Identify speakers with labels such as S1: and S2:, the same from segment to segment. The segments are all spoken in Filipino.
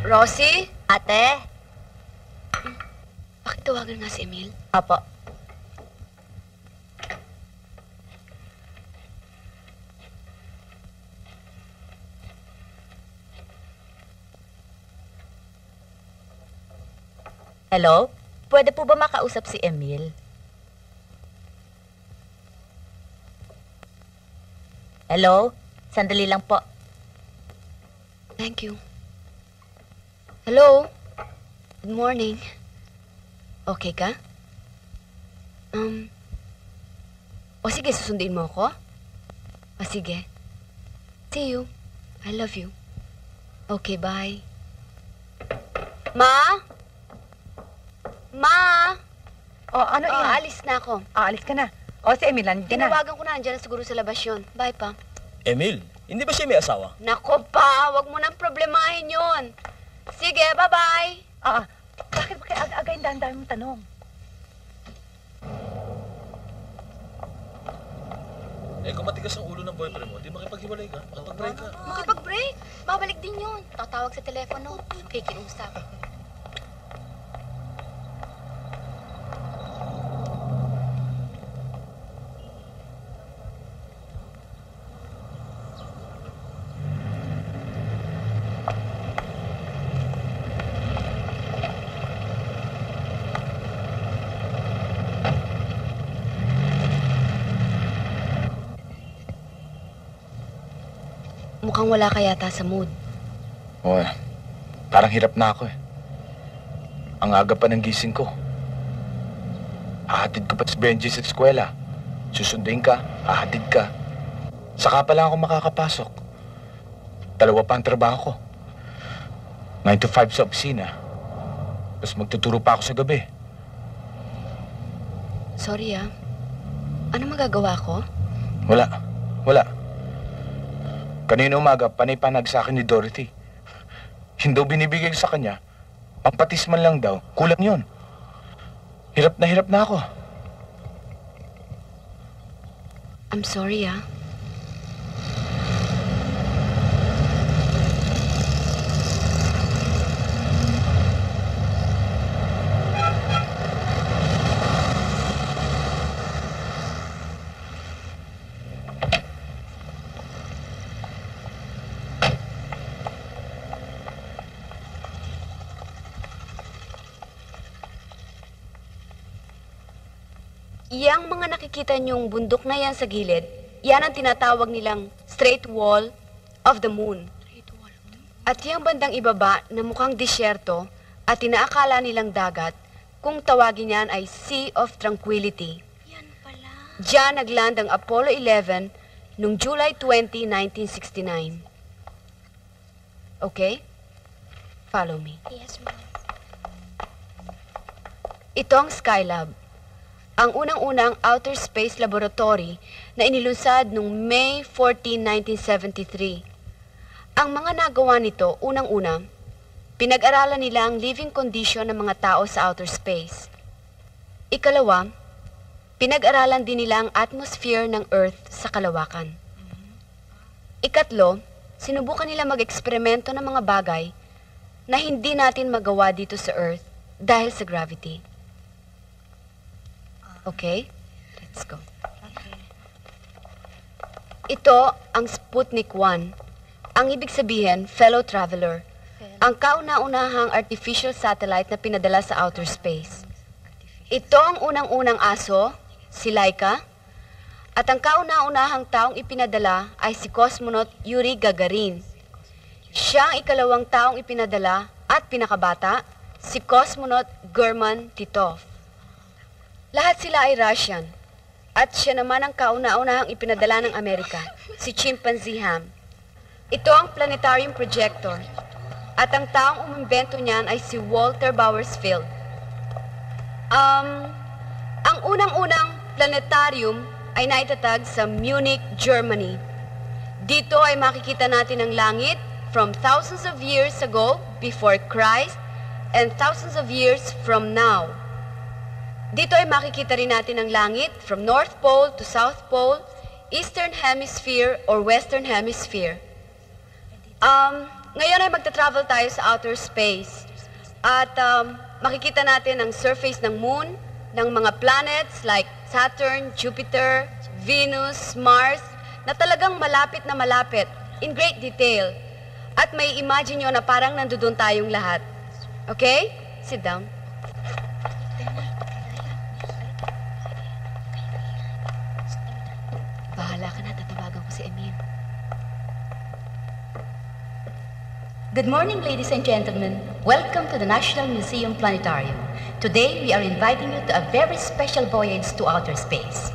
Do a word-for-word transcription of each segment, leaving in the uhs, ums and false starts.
S1: Rosie?
S2: Ate?
S1: Pakitawagan nga si Emil.
S2: Apo. Hello? Pwede po ba makausap si Emil? Hello? Sandali lang po.
S1: Thank you. Hello? Good morning. Okay ka? Um, o sige, susundin mo ako? O sige. See you. I love you. Okay, bye. Ma? Ma?
S3: O, ano
S1: Oh,
S3: iyan?
S1: alis na ako.
S3: Aalis ka na. O, si Emil, nandiyan na.
S1: Tinawagan ko na, andyan na siguro sa labas yun. Bye pa.
S4: Emil, hindi ba siya may asawa?
S1: Nako pa, wag mo nang problemahin yun. Sige, bye-bye.
S3: Ah, ah. Bakit ba kaya aga-aga yung daan-daan mong tanong?
S4: Eh, kung matigas ang ulo ng boyfriend mo, di makipaghiwalay ka. Makipag-break ka.
S1: Makipag-break. Babalik din yun. Tatawag sa telepono. Kikiusap. Mukhang wala ka yata sa mood.
S5: Oo, eh. Parang hirap na ako eh. Ang aga pa ng gising ko. Hahatid ko pa si Benji sa eskwela. Susunduin ka, hahatid ka. Saka pa lang ako makakapasok. Dalawa pa ang trabaho ko. nine to five sa opisina. Tapos magtuturo pa ako sa gabi.
S1: Sorry ah. Ano magagawa ko?
S5: Wala. Wala. Kanina umaga, panay-panag sa akin ni Dorothy. Hindi daw binibigay sa kanya. Pampatis man lang daw. Kulang yun. Hirap na hirap na ako.
S1: I'm sorry ah. Yang mga nakikita niyong bundok na yan sa gilid, yan ang tinatawag nilang Straight Wall of the Moon. At yung bandang ibaba na mukhang disyerto at inaakala nilang dagat, kung tawagin yan ay Sea of Tranquility.
S2: Yan pala.
S1: Diyan nagland ang Apollo eleven noong July twentieth, nineteen sixty-nine. Okay? Follow me.
S2: Yes, ma'am.
S1: Ito ang Skylab, ang unang-unang outer space laboratory na inilunsad noong May fourteenth, nineteen seventy-three. Ang mga nagawa nito, unang-una, pinag-aralan nila ang living condition ng mga tao sa outer space. Ikalawa, pinag-aralan din nila ang atmosphere ng Earth sa kalawakan. Ikatlo, sinubukan nila mag-eksperimento ng mga bagay na hindi natin magawa dito sa Earth dahil sa gravity. Okay? Let's go.
S2: Okay.
S1: Ito ang Sputnik one. Ang ibig sabihin, fellow traveler. Ang kauna-unahang artificial satellite na pinadala sa outer space. Ito ang unang-unang aso, si Laika. At ang kauna-unahang taong ipinadala ay si cosmonaut Yuri Gagarin. Siya ang ikalawang taong ipinadala at pinakabata, si cosmonaut German Titov. Lahat sila ay Russian. At siya naman ang kauna-unahang ipinadala ng Amerika, si Chimpanzee Ham. Ito ang planetarium projector. At ang taong umimbento niyan ay si Walter Bowersfield. Um, ang unang-unang planetarium ay naitatag sa Munich, Germany. Dito ay makikita natin ang langit from thousands of years ago before Christ and thousands of years from now. Dito ay makikita rin natin ang langit from North Pole to South Pole, Eastern Hemisphere or Western Hemisphere. Um, Ngayon ay magta-travel tayo sa outer space. At um, makikita natin ang surface ng moon, ng mga planets like Saturn, Jupiter, Venus, Mars, na talagang malapit na malapit, in great detail. At may imagine nyo na parang nandoon tayong lahat. Okay? Sit down. Bahala ka na, tatawagan ko si Emil.
S6: Good morning, ladies and gentlemen. Welcome to the National Museum Planetarium. Today, we are inviting you to a very special voyage to outer space.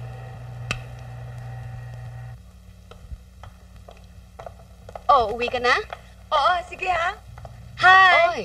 S1: Oh, uwi ka na?
S3: Oo, sige ha.
S2: Hi!
S1: Oy.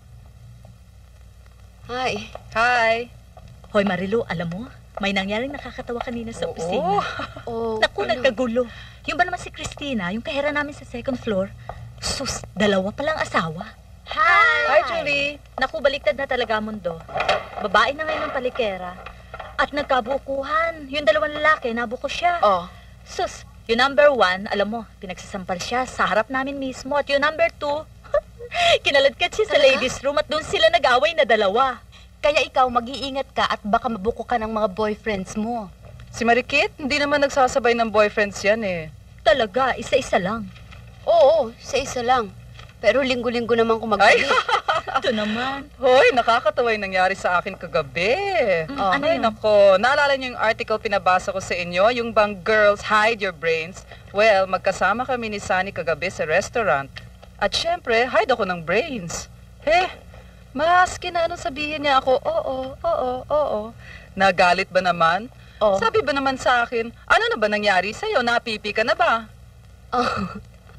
S1: Hi.
S3: Hi.
S2: Hoy Marilu, alam mo, may nangyaring nakakatawa kanina sa opisina.
S1: Oh,
S2: Naku,
S1: ano?
S2: nagkagulo. Yung ba naman si Christina, yung kahera namin sa second floor, sus, dalawa palang asawa.
S3: Hi. Hi, Julie.
S2: Naku, baliktad na talaga ang mundo. Babae na ngayon ng palikera. At nagkabukuhan. Yung dalawang lalaki, nabuko siya.
S1: Oh.
S2: Sus, yung number one, alam mo, pinagsasampal siya sa harap namin mismo. At yung number two, kinaladkad siya sa
S1: Talaga?
S2: ladies' room at doon sila nag-away na dalawa.
S6: Kaya ikaw, mag-iingat ka at baka mabuko ka ng mga boyfriends mo.
S7: Si Marikit, hindi naman nagsasabay ng boyfriends yan eh.
S2: Talaga, isa-isa lang.
S1: Oo, sa isa lang. Pero linggo-linggo naman kung
S7: Ay,
S1: magbalik.
S2: Ito naman.
S7: hoy, nakakatawa yung nangyari sa akin kagabi.
S2: Mm,
S7: Oh,
S2: ano
S7: ay,
S2: yun?
S7: nako. Naalala niyo yung article pinabasa ko sa inyo? Yung bang girls hide your brains? Well, magkasama kami ni Sunny kagabi sa restaurant. At syempre, hide ako ng brains. Eh, maski na ano sabihin niya ako, oo, oo, oo. Nagalit ba naman?
S2: Oh.
S7: Sabi ba naman sa akin, ano na ba nangyari sa'yo? Napipi ka na ba?
S1: Oh.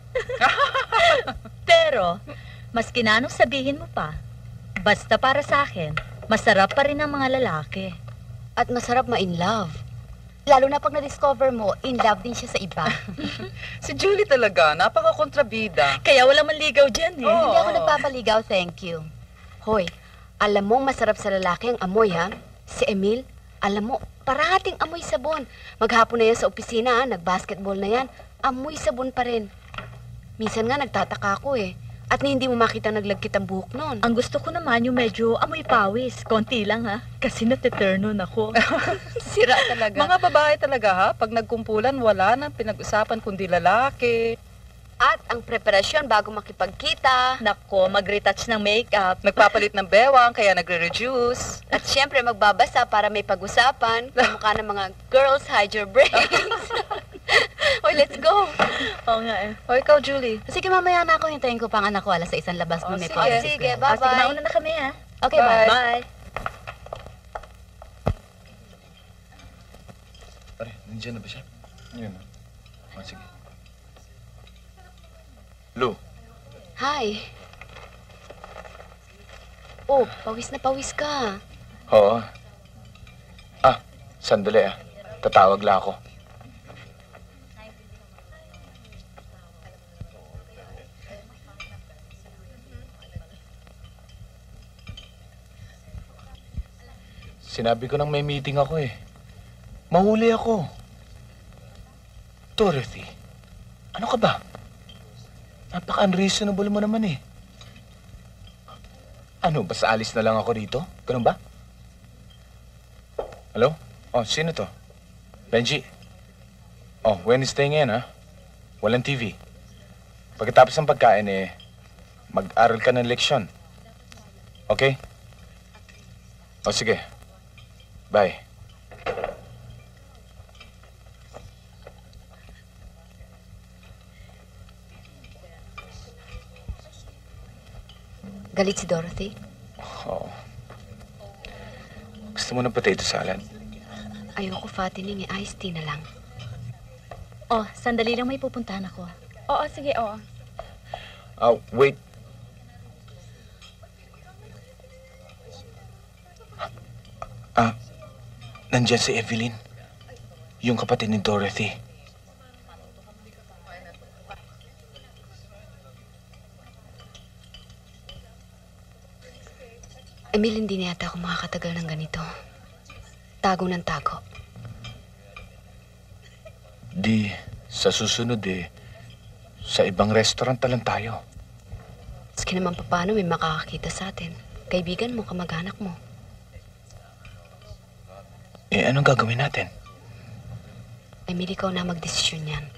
S2: Pero, mas kinanong sabihin mo pa, basta para sa akin, masarap pa rin ang mga lalaki.
S1: At masarap ma-in love.
S6: Lalo na pag na-discover mo, in love din siya sa iba.
S7: Si Julie talaga, napaka-kontrabida.
S2: Kaya wala man ligaw dyan eh.
S7: Oo.
S6: Hindi ako nagpapaligaw, thank you.
S1: Hoy, alam mong masarap sa lalaki ang amoy, ha? Si Emil, alam mo, parating amoy sabon. Maghapon na yan sa opisina, ha? Nag-basketball na yan. Amoy sabon pa rin. Minsan nga nagtataka ako eh. At na hindi mo makita naglagkit ang buhok noon.
S2: Ang gusto ko naman yung medyo amoy pawis. Konti lang ha, kasi natiternon ako.
S1: Sira talaga.
S7: Mga babae talaga ha, pag nagkumpulan, wala nang pinag-usapan kundi lalaki.
S1: At ang preparasyon bago makipagkita.
S2: Nako, mag-retouch ng makeup.
S7: Nagpapalit ng bewang, kaya nagre-reduce.
S1: At syempre magbabasa para may pag-usapan. Kamukha ng mga girls hide your brains. Hoy, let's go.
S2: Oo nga eh.
S7: O ikaw, Julie.
S6: Sige, mamaya na ako. Hintayin ko pa ang anak ko alas sa isang labas
S7: Oh,
S6: na may
S7: sige.
S6: pasok.
S1: Sige,
S2: Ah, sige,
S1: bye-bye.
S2: mauna na kami ha.
S6: Okay, bye.
S7: Bye.
S2: Bye.
S4: Pare, nandiyan na ba siya?
S5: Yun. Oh, sige. Lou,
S1: Hi. Oh, pawis na pawis ka.
S5: oo. Ah, sandali ah. Tatawag lang ako. Sinabi ko nang may meeting ako eh. Mahuli ako. Dorothy, ano ka ba? Napaka-unreasonable mo naman eh. Ano, basta alis na lang ako dito? Ganun ba? Hello? Oh, sino to? Benji? Oh, Wednesday ngayon ha? Walang T V. Pagkatapos ng pagkain eh, mag-aral ka ng leksyon. Okay? Oh, sige. Bye.
S1: Galit si Dorothy?
S5: Oo. Gusto mo ng potato salad?
S1: Ayoko fattening eh. Iced tea na lang.
S6: Oh, sandali lang, may pupuntahan ako.
S3: Oo, sige, oo.
S5: Ah, wait. Ah, nandyan si Evelyn. Yung kapatid ni Dorothy.
S1: Emil, hindi na yata ako makakatagal ng ganito. Tago ng tago.
S5: Di, sa susunod eh, sa ibang restaurant na lang tayo.
S1: Maski naman paano may makakakita sa atin. Kaibigan mo, kamag-anak mo.
S5: Eh, anong gagawin natin?
S1: Emily, ikaw na magdesisyon yan.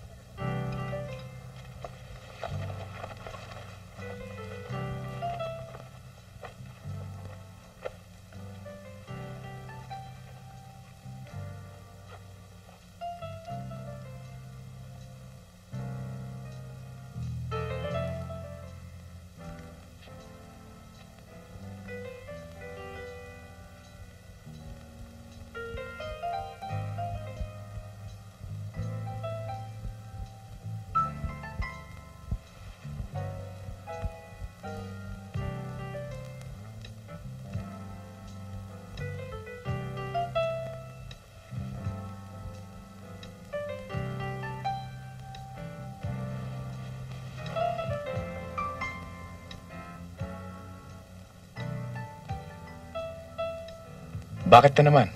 S5: Bakit na naman?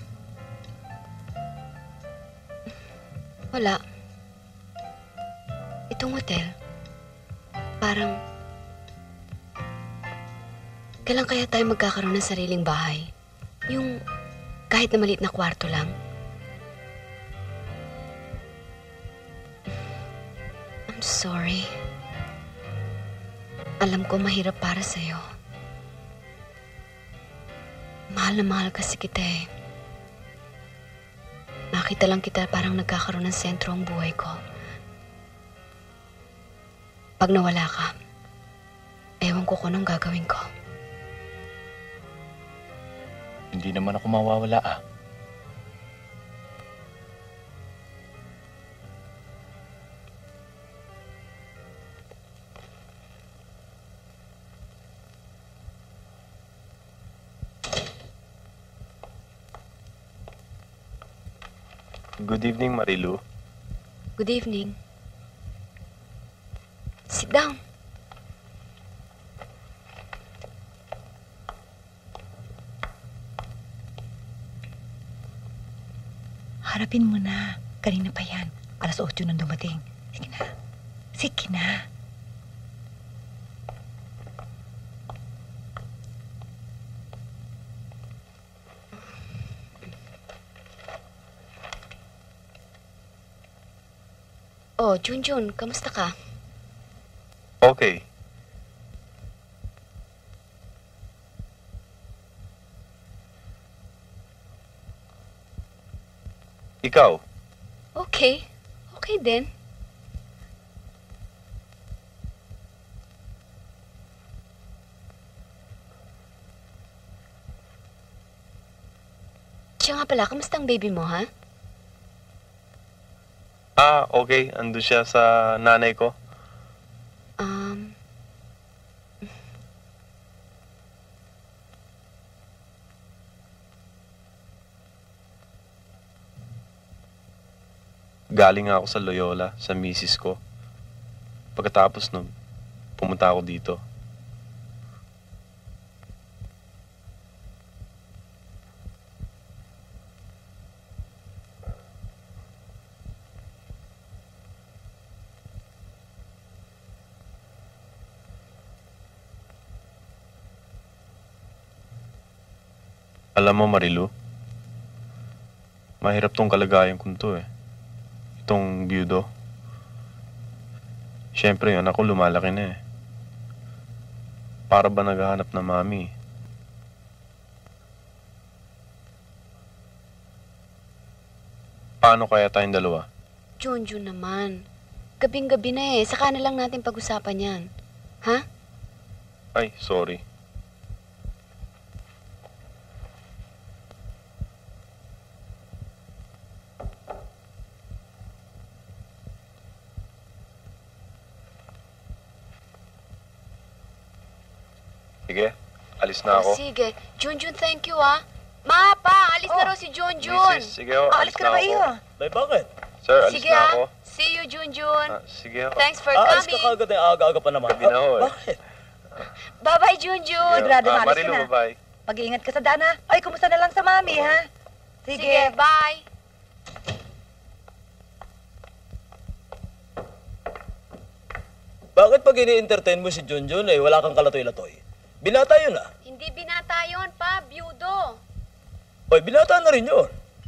S1: Wala. Itong hotel, parang... Kailan kaya tayo magkakaroon ng sariling bahay? Yung kahit na maliit na kwarto lang. I'm sorry. Alam ko mahirap para sa'yo. Mahal na mahal kasi kita eh. Nakita lang kita parang nagkakaroon ng sentro ang buhay ko. Pag nawala ka, ewan ko kung anong gagawin ko.
S5: Hindi naman ako mawawala ah.
S8: Good evening, Marilu.
S1: Good evening. Sit down.
S9: Harapin mo na. Kanina pa yan. Alas otso nang dumating. Sige na. Sige na.
S1: Oh, Junjun, kamusta ka?
S8: Okay. Ikaw?
S1: Okay. Okay din. Siya nga pala, kamusta ang baby mo, ha?
S8: Ah, okay. Ando siya sa nanay ko.
S1: Um...
S8: Galing nga ako sa Loyola, sa misis ko. Pagkatapos nun, pumunta ako dito. Alam mo, Marilu, mahirap tong kalagayan ko to eh. Itong byudo. Siyempre, yung anak ko lumalaki na eh. Para ba naghahanap ng mami? Paano kaya tayong dalawa?
S1: Junjun naman. Gabing-gabi na eh. Saka na lang natin pag-usapan yan. Ha?
S8: Ay, sorry. Sige, alis na ako.
S1: Oh, sige. Junjun, thank you, ah. Ma, pa, alis na
S9: Oh,
S1: raw si Junjun.
S8: Misis, sige ho,
S9: Oh,
S8: alis
S9: alis ka na
S8: na
S9: ba
S8: ako.
S9: iyo?
S4: Nay, bakit?
S8: Sir, alis
S1: Sige,
S8: na
S1: ah.
S8: ako.
S1: See you, Junjun.
S8: Ah, sige ho.
S1: Thanks for
S4: Ah, alis ka
S1: coming.
S4: kagad eh. Aga-aga pa naman.
S8: Gabi na ho eh.
S4: Bakit?
S1: Bye-bye, Junjun.
S9: Sigurado na
S8: Ah,
S9: alis ka
S8: Marilu,
S9: na.
S8: bye-bye.
S9: Pag-iingat ka sa daan, ha? Ay, kumusta na lang sa mami, ha?
S1: Sige,
S9: Sige.
S1: bye.
S10: Bakit pag ini-entertain mo si Junjun eh, wala kang kalatoy-latoy? Binata yun ah.
S1: Hindi binata yun, pa. Byudo.
S10: Oy, binata na rin yun.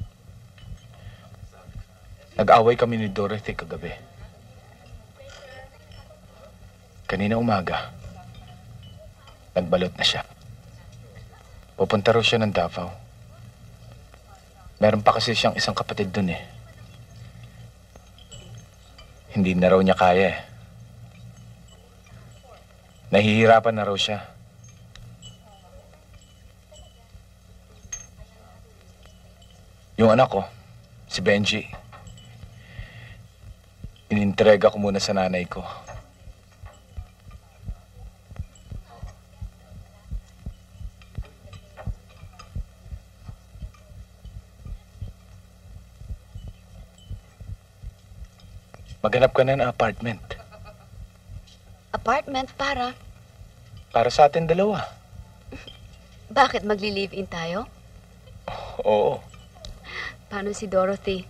S5: Nag-away kami ni Dorothy kagabi. Kanina umaga, nagbalot na siya. Pupunta raw siya ng Davao. Meron pa kasi siyang isang kapatid dun eh. Hindi na raw niya kaya eh. Nahihirapan na raw siya. Yung anak ko, si Benji, inintrega ko muna sa nanay ko. Maghanap ka na ng apartment.
S1: Apartment para?
S5: Para sa atin dalawa.
S1: Bakit magli-live-in tayo?
S5: Oo.
S1: Paano si Dorothy?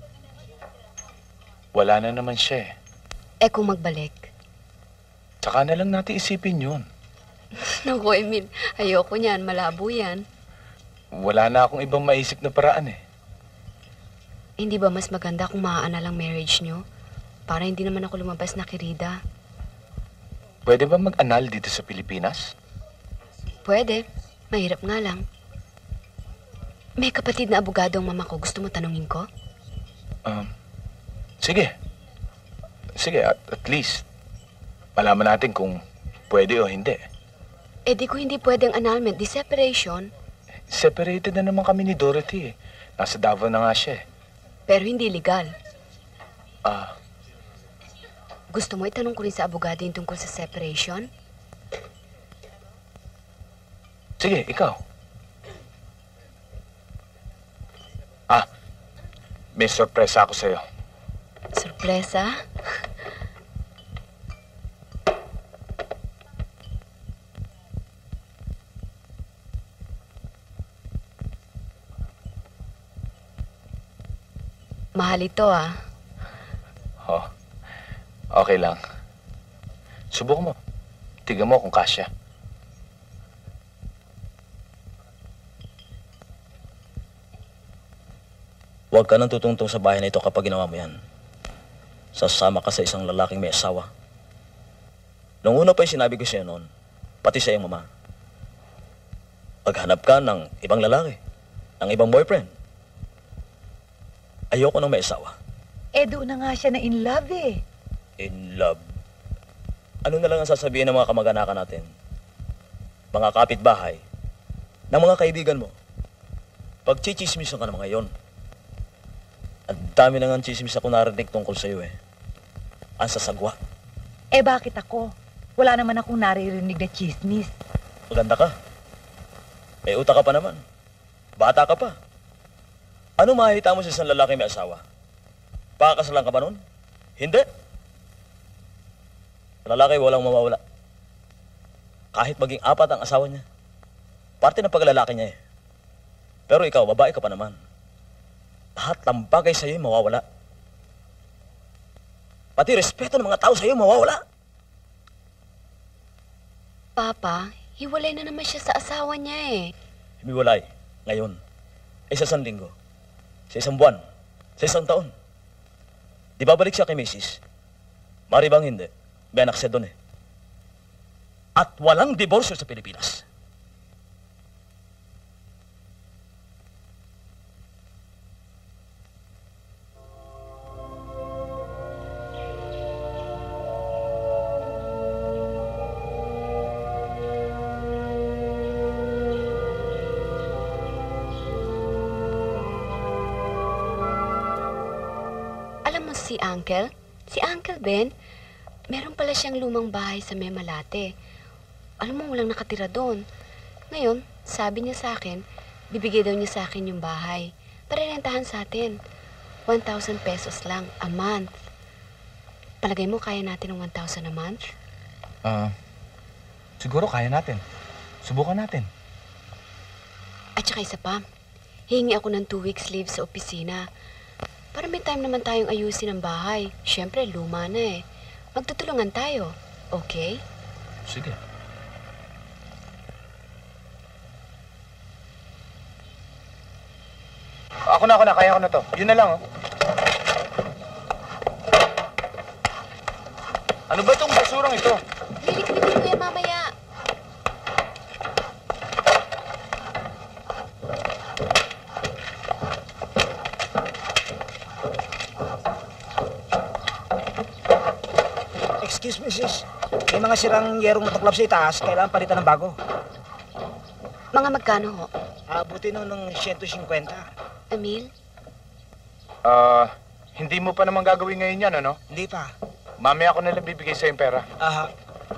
S5: Wala na naman siya eh.
S1: Eh kung magbalik?
S5: Tsaka na lang natin isipin yun.
S1: Naku, Emil, ayoko niyan. Malabo yan.
S5: Wala na akong ibang maisip na paraan eh.
S1: Hindi ba mas maganda kung maaana lang marriage nyo? Para hindi naman ako lumabas na kirida.
S5: Pwede ba mag-anal dito sa Pilipinas?
S1: Pwede. Mahirap nga lang. May kapatid na abogado ang mama ko. Gusto mo tanungin ko?
S5: Um, sige. Sige, at, at least malaman natin kung pwede o hindi.
S1: Eh di ko hindi pwedeng annulment, di separation.
S5: Separated na naman kami ni Dorothy eh. Nasa Davao na nga siya eh.
S1: Pero hindi legal.
S5: Ah,
S1: Gusto mo itanong ko rin sa abogado yung tungkol sa separation?
S5: sige, ikaw. Ah, may sorpresa ako sa'yo.
S1: Sorpresa? Mahal ito ah.
S5: Oh, okay lang. Subukan mo. Tignan mo kung kasya.
S10: Huwag ka nang tutungtong sa bahay na ito kapag ginawa mo yan. Sasama ka sa isang lalaking may asawa. Nung una pa yung sinabi ko sa'yo noon, pati sa iyong mama. Paghanap ka ng ibang lalaki, ng ibang boyfriend. Ayoko nang may asawa.
S9: Eh, doon na nga siya na in love eh.
S10: In love. Ano na lang ang sasabihin ng mga kamag-anakan natin? Mga kapitbahay, ng mga kaibigan mo. Pagchichismisan ka naman ngayon. Ang dami na nga chismis ako narinig tungkol sa'yo eh. Ang sasagwa.
S9: Eh, bakit ako? Wala naman akong naririnig na chismis.
S10: Maganda ka. May utak ka pa naman. Bata ka pa. Ano makikita mo sa isang lalaki may asawa? Pakakasalan ka ba nun? Hindi. Lalaki walang mawawala. Kahit maging apat ang asawa niya. Parte ng paglalaki niya eh. Pero ikaw, babae ka pa naman. Lahat ng bagay sa'yo mawawala. Pati respeto ng mga tao sa'yo mawawala.
S1: Papa, hiwalay na naman siya sa asawa niya eh.
S10: Himiwalay. Ngayon. Eh, sa isang linggo. Sa isang buwan. Sa isang taon. Di babalik siya kay Missus Mari bang hindi? May anak siya doon eh. At walang diborsyo sa Pilipinas.
S1: Alam mo si Uncle? Si Uncle Ben, meron pala siyang lumang bahay sa Memalate. Alam mo, walang nakatira doon. Ngayon, sabi niya sa akin, bibigay daw niya sa akin yung bahay. Para rentahan sa atin. one thousand pesos lang a month. Palagay mo, kaya natin ng one thousand a month?
S5: Ah, siguro kaya natin. Subukan natin.
S1: At saka isa pa, hihingi ako ng two weeks leave sa opisina. Para may time naman tayong ayusin ang bahay. Siyempre, luma na eh. Magtutulungan tayo. Okay?
S4: Sige.
S5: Ako na, ako na. Kaya ko na to. Yun na lang, oh. Ano ba tong basurang ito?
S1: Liliklikin ko yan mamaya.
S11: Excuse me, sis. May mga sirang yerong natuklap sa itaas. Kailangan palitan ng bago.
S1: Mga magkano ho?
S11: Abuti nun ng one hundred fifty.
S1: Emil?
S5: Ah, hindi mo pa naman gagawin ngayon yan, ano?
S11: Hindi pa.
S5: Mamaya ako nalang bibigay sa yung pera.
S11: Aha.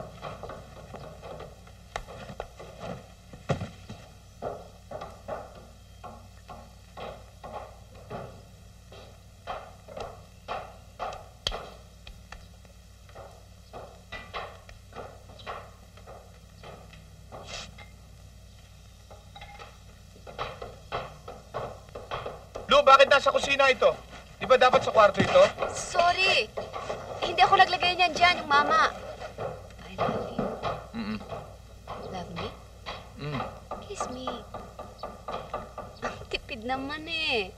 S5: Lu, bakit nasa kusina ito? Di ba dapat sa kwarto ito?
S1: Sorry. Hindi ako naglagay niyan dyan, yung mama. I love you.
S5: Mm-mm.
S1: Love me?
S5: Mm.
S1: Kiss me. Ang tipid naman eh.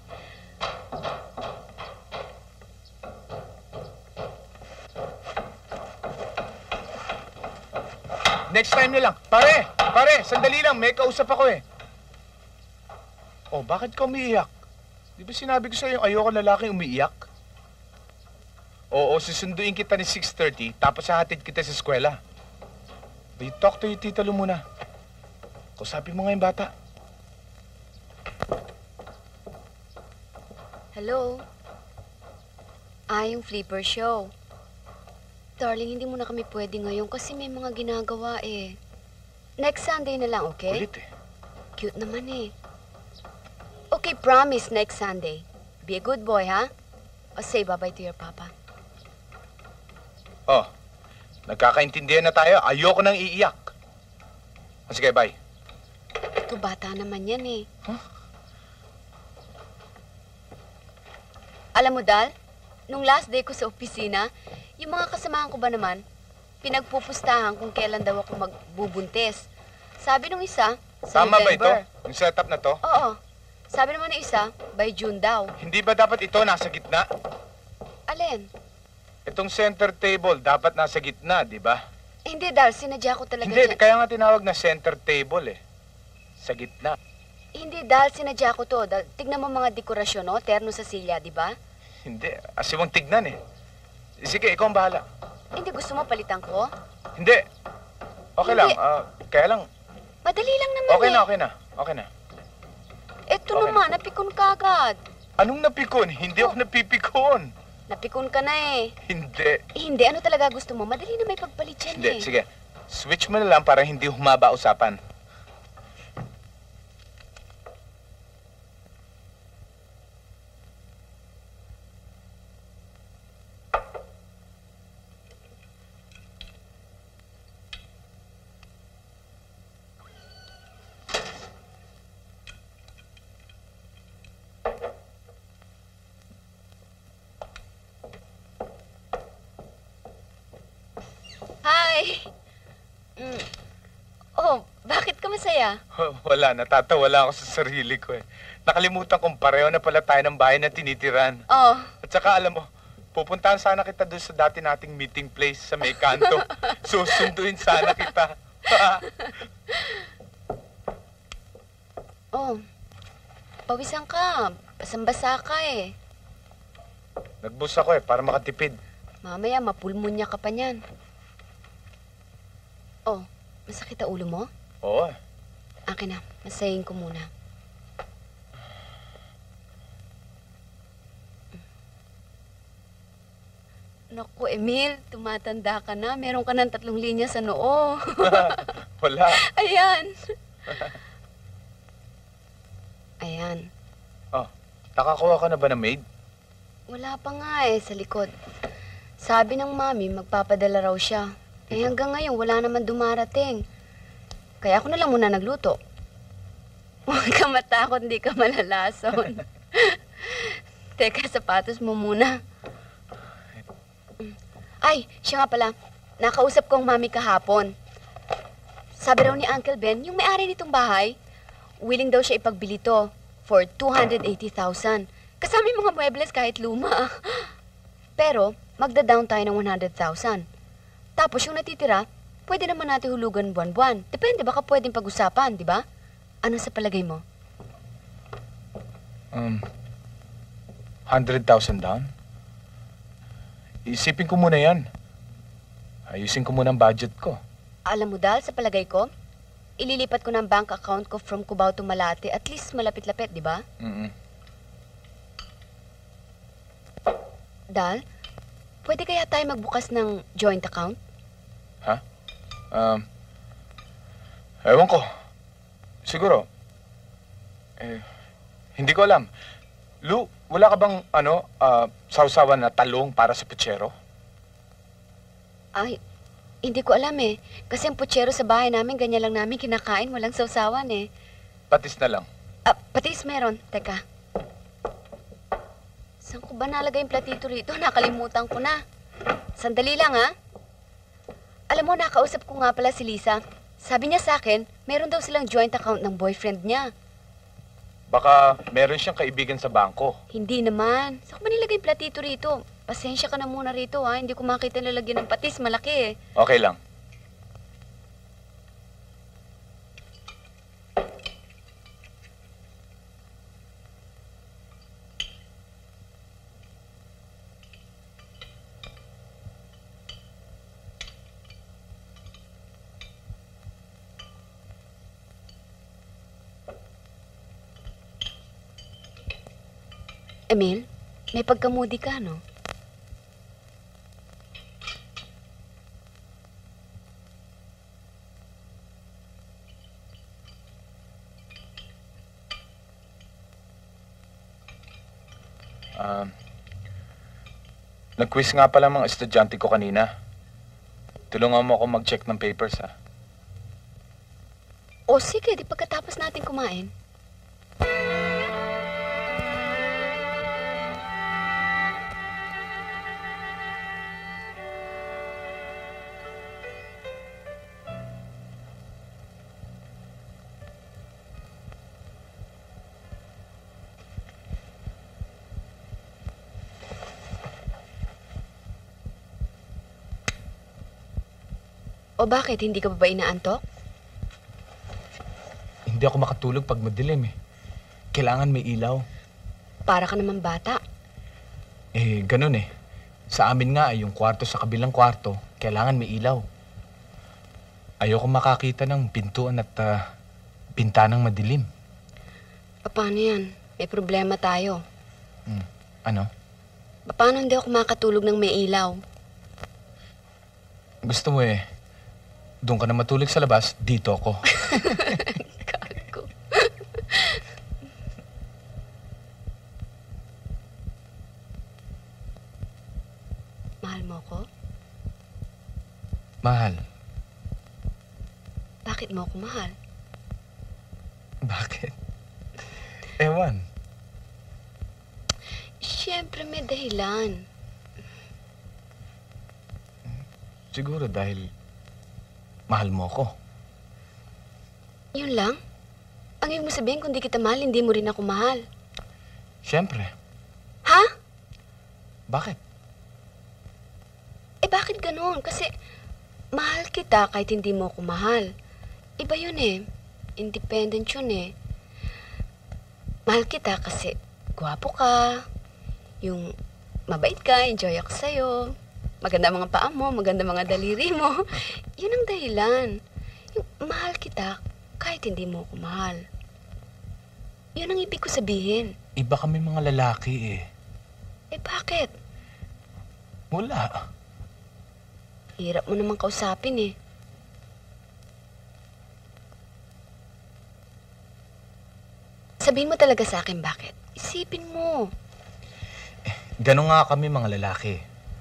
S5: Next time na lang. Pare, pare, sandali lang. May kausap ako eh. Oh, bakit ka umiiyak? Di ba sinabi ko sa'yo ayoko lalaki umiiyak? Oo, susunduin kita ni six thirty, tapos hahatid kita sa eskwela. But talk to your tita Lu muna. Kausapin mo nga yung bata.
S1: Hello? Ah, yung flipper show. Darling, hindi muna kami pwede ngayon kasi may mga ginagawa eh. Next Sunday na lang, okay?
S5: Kulit eh.
S1: Cute naman eh. Okay, promise next Sunday. Be a good boy, ha? O say bye-bye to your papa.
S5: Oh, nagkakaintindihan na tayo. Ayoko nang iiyak. O sige, bye.
S1: Ito bata naman yan eh.
S5: Huh?
S1: Alam mo, Dal, nung last day ko sa opisina, yung mga kasamahan ko ba naman, pinagpupustahan kung kailan daw ako magbubuntis. Sabi nung isa, sa
S5: Tama ba ito?
S1: November.
S5: Yung setup na to?
S1: Oo. Sabi naman ng isa, by June daw.
S5: Hindi ba dapat ito nasa gitna?
S1: Alin?
S5: Itong center table dapat nasa gitna, di ba?
S1: Eh, hindi, Dal. Sinadya ko talaga
S5: Hindi,
S1: dyan.
S5: kaya nga tinawag na center table eh. Sa gitna.
S1: Hindi, Dal. Sinadya ko to. Dal, tignan mo mga dekorasyon, no? Terno sa silya, di ba?
S5: Hindi, asiwang tignan eh. Sige, ikaw ang bahala.
S1: Hindi, gusto mo palitan ko?
S5: Hindi. Okay
S1: Hindi.
S5: lang, ah, kaya lang.
S1: Madali lang naman
S5: Okay
S1: eh.
S5: na, okay na, okay na.
S1: Eto
S5: Okay
S1: naman, napikon ka agad.
S5: Anong napikon? Hindi ako napipikon.
S1: Napikon ka na eh.
S5: Hindi.
S1: Eh, hindi, ano talaga gusto mo? Madali na may pagpalit yan
S5: Hindi,
S1: eh.
S5: sige. Switch mo na lang para hindi humaba usapan.
S1: Hi! Mm. Oh, bakit ka masaya?
S5: Wala, natatawa lang ako sa sarili ko eh. Nakalimutan kong pareho na pala tayo ng bahay na tinitiran.
S1: Oh,
S5: At saka alam mo, pupuntahan sana kita doon sa dati nating meeting place sa may kanto. Susunduin sana kita.
S1: oh. Pawisan ka. Basang-basa ka eh.
S5: Nagbus ako eh, para makatipid.
S1: Mamaya, mapulmonya ka pa niyan. Oh, masakit ang ulo mo?
S5: Oo.
S1: Akin na, masayin ko muna. Naku, Emil, tumatanda ka na. Meron ka ng tatlong linya sa noo.
S5: Wala.
S1: Ayan. Ayan.
S5: Oh, nakakuha ka na ba ng maid?
S1: Wala pa nga eh, sa likod. Sabi ng mami, magpapadala raw siya. Eh hanggang ngayon, wala naman dumarating. Kaya ako na lang muna nagluto. Huwag ka matakot, hindi ka malalason. Teka, sapatos mo muna. Ay, siya nga pala. Nakausap ko ang mami kahapon. Sabi raw ni Uncle Ben, yung may-ari nitong bahay, willing daw siya ipagbili to for two hundred eighty thousand. Kasama yung mga muebles kahit luma. Pero, magda-down tayo ng one hundred thousand. Tapos yung natitira, pwede naman natin hulugan buwan-buwan. Depende, baka pwedeng pag-usapan, di ba? Ano sa palagay mo?
S5: Um, one hundred thousand down? Isipin ko muna yan. Ayusin ko muna ang budget ko.
S1: Alam mo, Dal, sa palagay ko, ililipat ko ng bank account ko from Cubao to Malate. At least malapit-lapit, di ba?
S5: Mm-mm.
S1: Dal, pwede kaya tayo magbukas ng joint account?
S5: Ha? Um, ewan ko. Siguro. Eh, hindi ko alam. Lu, wala ka bang, ano, uh, sausawan na talong para sa putsero?
S1: Ay, hindi ko alam eh. Kasi ang putsero sa bahay namin, ganyan lang namin kinakain. Walang sausawan eh.
S5: Patis na lang.
S1: Ah, patis meron. Teka. Saan ko ba nalagay yung platito rito? Nakalimutan ko na. Sandali lang ha. Alam mo, nakausap ko nga pala si Lisa. Sabi niya sa akin, meron daw silang joint account ng boyfriend niya.
S5: Baka meron siyang kaibigan sa bangko.
S1: Hindi naman. Saan ko ba nilagay yung platito rito? Pasensya ka na muna rito, ha? Hindi ko makita nilagyan ng patis. Malaki, eh.
S5: Okay lang.
S1: Emil, may pagkamudi ka, no?
S5: Um, nag-quiz nga pala mga estudyante ko kanina. Tulungan mo ako mag-check ng papers, ha?
S1: O sige, di pagkatapos natin kumain. O bakit? Hindi ka pa ba inaantok?
S5: Hindi ako makatulog pag madilim, eh. Kailangan may ilaw.
S1: Para ka naman bata.
S5: Eh, ganun eh. Sa amin nga ay yung kwarto sa kabilang kwarto, kailangan may ilaw. Ayoko makakita ng pintuan at uh, bintanang madilim.
S1: Paano yan? May problema tayo.
S5: Hmm. Ano?
S1: Paano hindi ako makatulog ng may ilaw?
S5: Gusto mo eh, doon ka na matulog sa labas, dito ako.
S1: Gago. Mahal mo ko?
S5: Mahal.
S1: Bakit mo ako mahal?
S5: Bakit? Ewan.
S1: Siyempre may dahilan.
S5: Siguro dahil mahal mo ko.
S1: Yun lang? Ang ibig mo sabihin, kung di kita mahal, hindi mo rin ako mahal.
S5: Siyempre.
S1: Ha?
S5: Bakit?
S1: Eh bakit ganun? Kasi mahal kita kahit hindi mo ako mahal. Iba yun eh. Independent yun eh. Mahal kita kasi gwapo ka. Yung mabait ka, enjoy ako sa'yo. Maganda mga paa mo, maganda mga daliri mo. Yun ang dahilan. Yung mahal kita kahit hindi mo ako mahal. Yun ang ibig ko sabihin.
S5: Iba kami mga lalaki eh.
S1: Eh bakit?
S5: Wala.
S1: Hirap mo naman kausapin eh. Sabihin mo talaga sa akin bakit. Isipin mo.
S5: Ganon nga kami mga lalaki.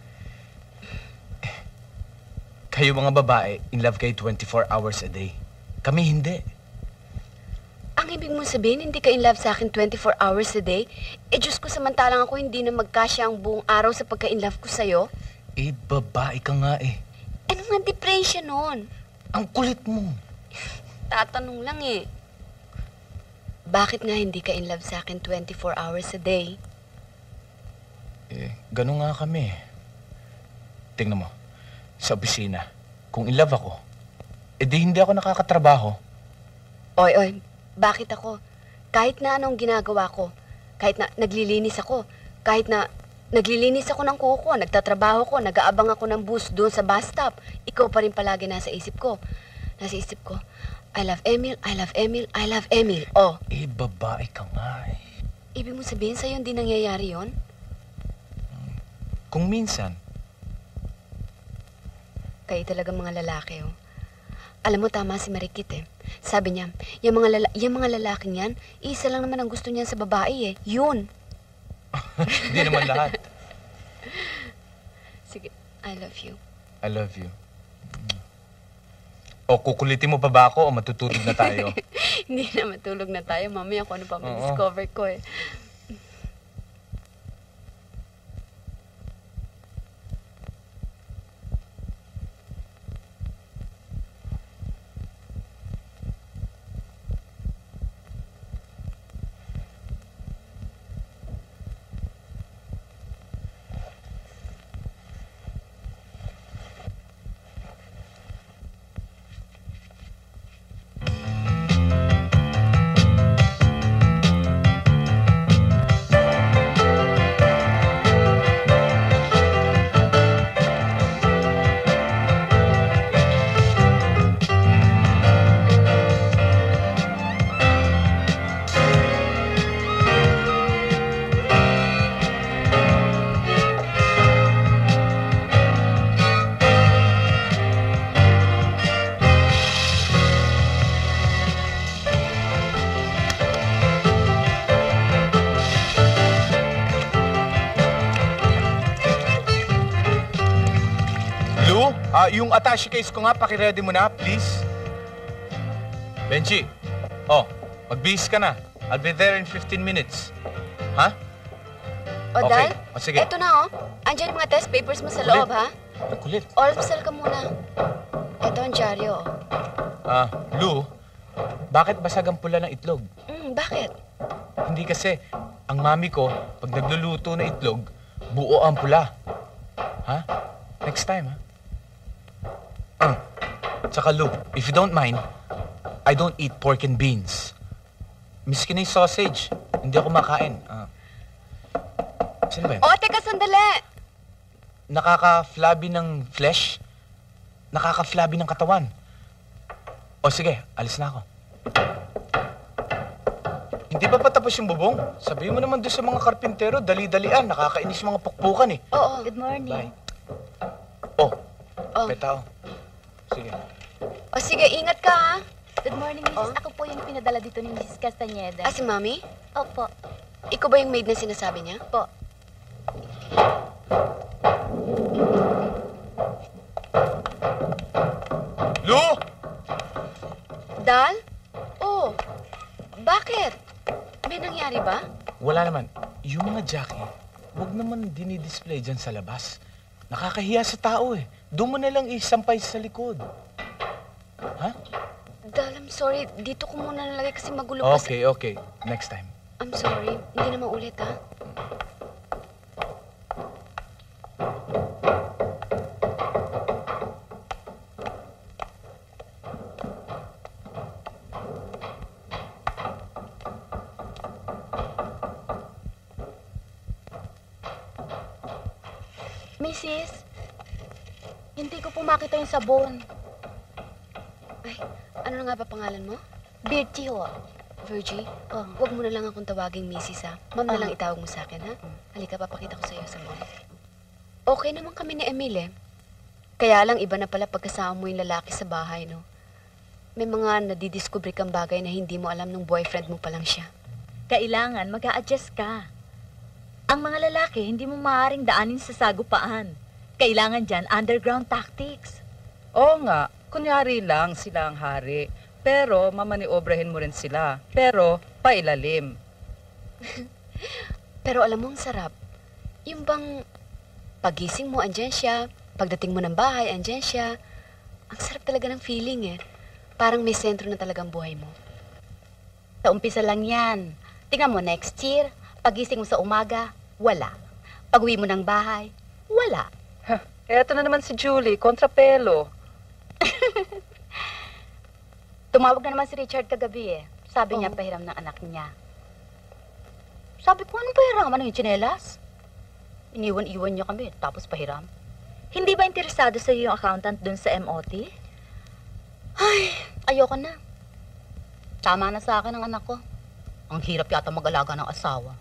S5: Kayo mga babae, in love kayo twenty-four hours a day. Kami hindi.
S1: Ang ibig mo sabihin, hindi ka in love sa akin twenty-four hours a day? Eh, Diyos ko, samantalang ako hindi na magkasya ang buong araw sa pagka-in love ko sa'yo?
S5: Eh, babae ka nga eh.
S1: Ano nga depression nun?
S5: Ang kulit mo.
S1: Tatanong lang eh. Bakit nga hindi ka in love sa akin twenty-four hours a day?
S5: Eh, ganun nga kami. Tingnan mo, sa opisina, kung in love ako, eh di hindi ako nakakatrabaho.
S1: Oy, oy, bakit ako? Kahit na anong ginagawa ko, kahit na naglilinis ako, kahit na naglilinis ako ng kuko, nagtatrabaho ko, nag-aabang ako ng bus doon sa bus stop, ikaw pa rin palagi nasa isip ko. Nasa isip ko, I love Emil, I love Emil, I love Emil. Oh.
S5: Eh, babae ka nga eh.
S1: Ibig mo sabihin sa'yo hindi nangyayari yon?
S5: Kung minsan.
S1: Kayo talaga mga lalaki, oh. Alam mo, tama si Marikit eh. Sabi niya, yung mga, lala- yung mga lalaking yan, isa lang naman ang gusto niyan sa babae eh. Yun.
S5: Hindi naman lahat.
S1: Sige, I love you.
S5: I love you. O, kukulitin mo pa ba ako o matutulog na tayo?
S1: Hindi na matulog na tayo. Mamaya kung ano pa
S5: Oo.
S1: ma-discover ko eh.
S5: Ah, yung attache case ko nga, pakiready mo na, please. Benji, oh, magbihis ka na. I'll be there in fifteen minutes. Ha?
S1: O,
S5: Okay.
S1: Dal,
S5: O, sige.
S1: eto na oh. Andyan yung mga test papers mo sa
S5: Kulit.
S1: loob, ha?
S5: Ang kulit.
S1: Almusal ka muna. Eto ang dyaryo, oh.
S5: Ah, Lou, bakit basag ang pula ng itlog?
S1: Mm, bakit?
S5: Hindi kasi, ang mami ko, pag nagluluto na itlog, buo ang pula. Ha? Next time, ha? Ah, tsaka Lou, if you don't mind, I don't eat pork and beans. Miski na yung sausage, hindi ako makain. Ah. Sino ba yun?
S1: O, teka, sandali!
S5: Nakaka-flabby ng flesh, nakaka-flabby ng katawan. O sige, alis na ako. Hindi pa patapos yung bubong? Sabihin mo naman doon sa mga karpintero, dali-dalian, nakakainis yung mga pukpukan eh.
S1: Oo.
S6: Good morning.
S5: Bye. Oh,
S1: Oh.
S5: may tao. Sige.
S1: O, sige, ingat ka, ha?
S6: Good morning, Missus Ako po yung pinadala dito ni Missus Castañeda.
S1: Ah, si Mami?
S6: Opo.
S1: Ikaw ba yung maid na sinasabi niya?
S6: Po.
S5: Lu!
S1: Dal? Oh, bakit? May nangyari ba?
S5: Wala naman. Yung mga jacket, huwag naman dinidisplay dyan sa labas. Nakakahiya sa tao eh. Doon mo na lang isampay sa likod. Ha?
S1: Dal, I'm sorry. Dito ko muna nalagay kasi magulo pa. sa-
S5: Okay, okay. Next time.
S1: I'm sorry. Hindi na maulit, ha?
S6: Missus, hindi ko po makita yung sabon.
S1: Ay, ano na nga ba pangalan mo?
S6: Birchie ho.
S1: Virgie?
S6: Oh.
S1: Huwag mo na lang akong tawaging Missus, ha? Ma'am na
S6: Ah.
S1: lang itawag mo sa akin, ha? Halika, papakita ko sa'yo sa mall. Okay naman kami ni Emil, eh. Kaya lang, iba na pala pagkasama mo yung lalaki sa bahay, no? May mga nadidiscover kang bagay na hindi mo alam nung boyfriend mo pa lang siya.
S2: Kailangan mag-a-adjust ka. Ang mga lalaki, hindi mo maaaring daanin sa sagupaan. Kailangan dyan underground tactics.
S7: Oo nga, kunyari lang sila ang hari. Pero mamaniobrahin mo rin sila. Pero pailalim.
S1: Pero alam mo, ang sarap. Yung bang pagising mo, andyan siya, Pagdating mo ng bahay, andyan siya. Ang sarap talaga ng feeling eh. Parang may sentro na talagang buhay mo.
S6: Sa umpisa lang yan. Tingnan mo, next year, pagising mo sa umaga, wala. Pag-uwi mo ng bahay, wala.
S7: Huh, eto na naman si Julie, kontrapelo.
S6: Tumawag na naman si Richard kagabi eh. Sabi niya
S1: Oh.
S6: pahiram ng anak niya. Sabi ko, anong pahiram? Ano yung tsinelas? Iniwan-iwan niya kami, tapos pahiram.
S2: Hindi ba interesado sa yung accountant dun sa M O T?
S6: Ay, ayoko na. Tama na sa akin ang anak ko. Ang hirap yata mag-alaga ng asawa.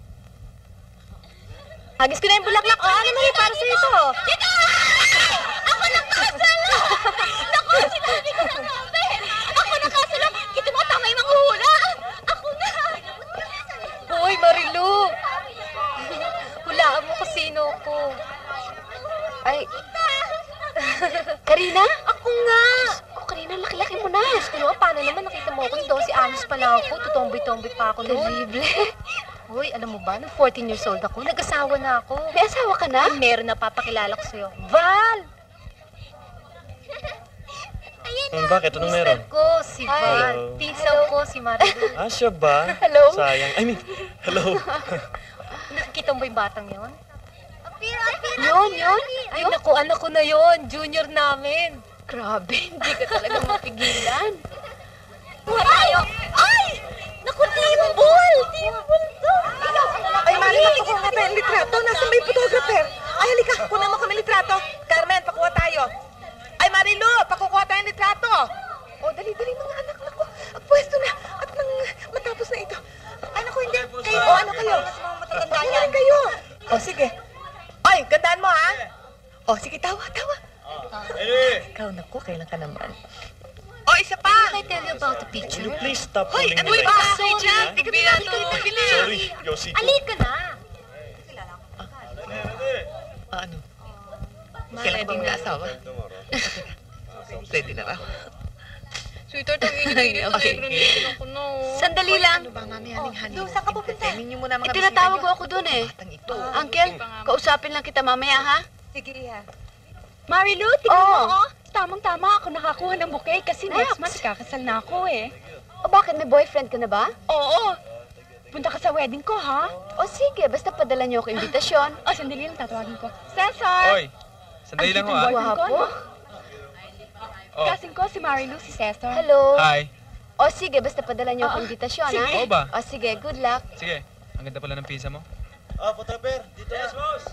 S2: Hagis ko na yung bulaklak. Oh, ano naman para sa ito? Tita! Ako nakasala! Naku, sinabi ko na nga, ako nakasala! Kita mo, tama yung manghuhula! Ako na!
S3: Hoy, Marilu! Hulaan mo kung sino ko.
S1: Ay, Karina?
S3: Ako nga!
S1: Ako, Karina, laki-laki mo na.
S3: Ano, paano naman nakita mo ako? twelve anos pa lang ako. Tutomboy-tomboy pa ako noon.
S1: Terrible.
S3: Hoy, alam mo ba, nung fourteen years old ako, nag-asawa na ako.
S1: May asawa ka na?
S3: Ay, meron na papakilala ko sa'yo. Val!
S8: Hmm, bakit? Anong meron?
S3: Mister ko, si Val.
S8: Hello.
S3: Tisaw ko, si Marilu.
S8: Ah, siya ba?
S3: Hello?
S8: Sayang. I mean, hello.
S3: Nakikita mo ba yung batang yon?
S1: Yun, yun.
S3: Ay, naku, anak ko na yon. Junior namin.
S1: Grabe, hindi ka talaga mapigilan.
S3: Kuha tayo. Ay! Naku, timbol! Timbol to!
S12: Ay, Mari, magpakuha nga tayo ng litrato. Nasa may photographer. Ay, halika, kunan mo kami litrato. Carmen, pakuha tayo. Ay, Marilu, pakukuha tayo ng litrato. O, dali-dali mga anak, naku. Ang pwesto na. At nang matapos na ito. Ay, naku, hindi. Kayo, o, ano kayo? Matatanda yan. kayo. O, sige. Ay, gandaan mo, ha? O, sige, tawa, tawa. Ikaw, naku, kailan ka naman? O, isa pa.
S3: Can I tell you about the picture?
S8: Will you please stop
S12: Hoy,
S8: calling
S12: ano
S8: me
S12: ba?
S8: like that?
S12: Sorry, Jack. Tika, tika, tika, tika, bilis.
S8: Sorry, Yosiko.
S3: Alika na!
S12: Ah, ano? Kailan ka ba may asawa? Ready na raw.
S3: Sweetheart, ang init-init na
S12: Okay.
S3: nagranditin ako na.
S1: Sandali lang.
S12: Ano ba, mami, haning hani?
S3: Doon, saan ka pupunta?
S12: Entertainin niyo muna mga
S1: Itinatawag
S12: bisita
S1: ko ako dun eh.
S12: niyo. Batang ito.
S1: Uncle, kausapin lang kita mamaya, ha?
S12: Sige, ha.
S3: Marilu, tingnan
S1: Oh.
S3: mo, oh. Tamang-tama ako nakakuha ng bouquet kasi next month kakasal na ako eh.
S1: O bakit, may boyfriend ka na ba?
S3: Oo. Punta ka sa wedding ko, ha?
S1: O sige, basta padala niyo ako imbitasyon.
S3: O, sandali lang, tatawagin ko. Cesar!
S4: Oy, sandali lang ho ah.
S3: boyfriend ko,
S1: Guwapo.
S3: no?
S4: Oh,
S3: Kasing ko si Marilu, si Cesar.
S1: Hello.
S4: hi.
S1: O sige, basta padala niyo ako
S3: Oo.
S1: imbitasyon, ha?
S3: Sige.
S4: Oo ba?
S1: O sige, good luck.
S4: Sige, ang ganda pala ng pizza mo.
S8: Ah, Potraper, dito na.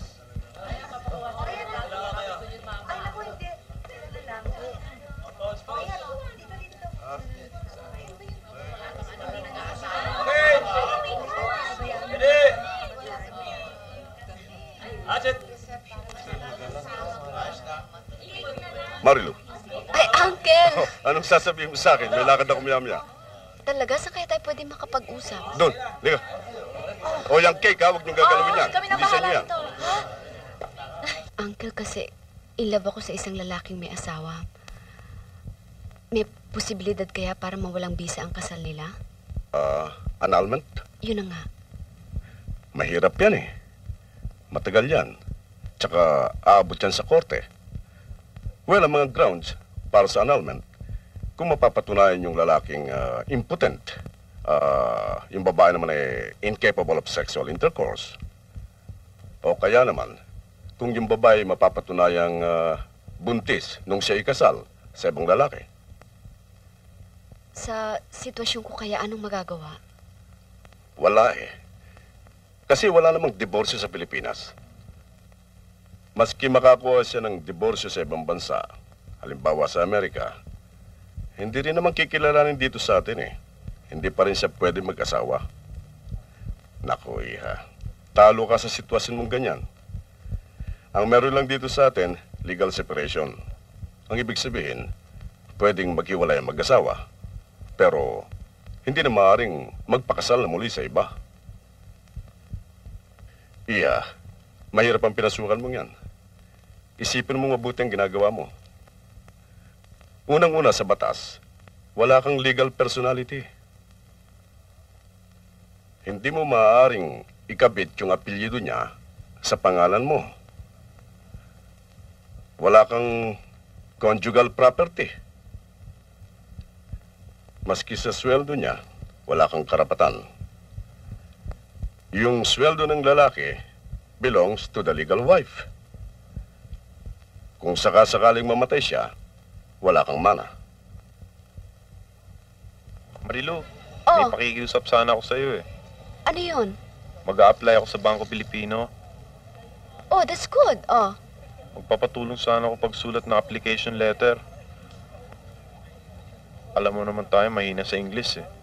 S10: Marilu,
S1: Ay, Uncle!
S10: anong sasabihin mo sa akin? May lakad ako maya-maya.
S1: Talaga, saan kaya tayo pwede makapag-usap?
S10: Doon, liga. O yung cake ha, huwag niyong gagalawin yan.
S3: Kami na
S10: Hindi sa inyo
S3: bahala
S10: yan.
S3: dito.
S1: Uncle, kasi in love ako sa isang lalaking may asawa. May posibilidad kaya para mawalang bisa ang kasal nila?
S10: Ah, annulment?
S1: Yun na nga.
S10: Mahirap yan eh. Matagal yan. Tsaka aabot yan sa korte. Well, ang mga grounds para sa annulment, kung mapapatunayan yung lalaking ah, impotent, ah, yung babae naman ay incapable of sexual intercourse, o kaya naman, kung yung babae mapapatunayang ah, buntis nung siya ikasal sa ibang lalaki.
S1: Sa sitwasyon ko kaya anong magagawa?
S10: Wala eh. Kasi wala namang diborsyo sa Pilipinas. Maski makakuha siya ng diborsyo sa ibang bansa, halimbawa sa Amerika, hindi rin naman kikilalanin dito sa atin eh. Hindi pa rin siya pwede mag-asawa. Naku, iha. Talo ka sa sitwasyon mong ganyan. Ang meron lang dito sa atin, legal separation. Ang ibig sabihin, pwedeng maghiwalay ang mag-asawa, pero hindi na maaaring magpakasal na muli sa iba. Iya, mahirap ang pinasukan mong yan. Isipin mo mabuti ang ginagawa mo. Unang-una sa batas, wala kang legal personality. Hindi mo maaaring ikabit yung apelyido niya sa pangalan mo.
S13: Wala kang conjugal property. Maski sa sweldo niya, wala kang karapatan. Yung sweldo ng lalaki belongs to the legal wife. Kung sakasakaling mamatay siya, wala kang mana.
S8: Marilu,
S1: Oh.
S8: may pakikiusap sana ako sa'yo eh.
S1: Ano yun?
S8: Mag-a-apply ako sa Bangko Pilipino.
S1: Oh, that's good. Oh.
S8: Magpapatulong sana ako pagsulat ng application letter. Alam mo naman tayo, mahina sa English eh.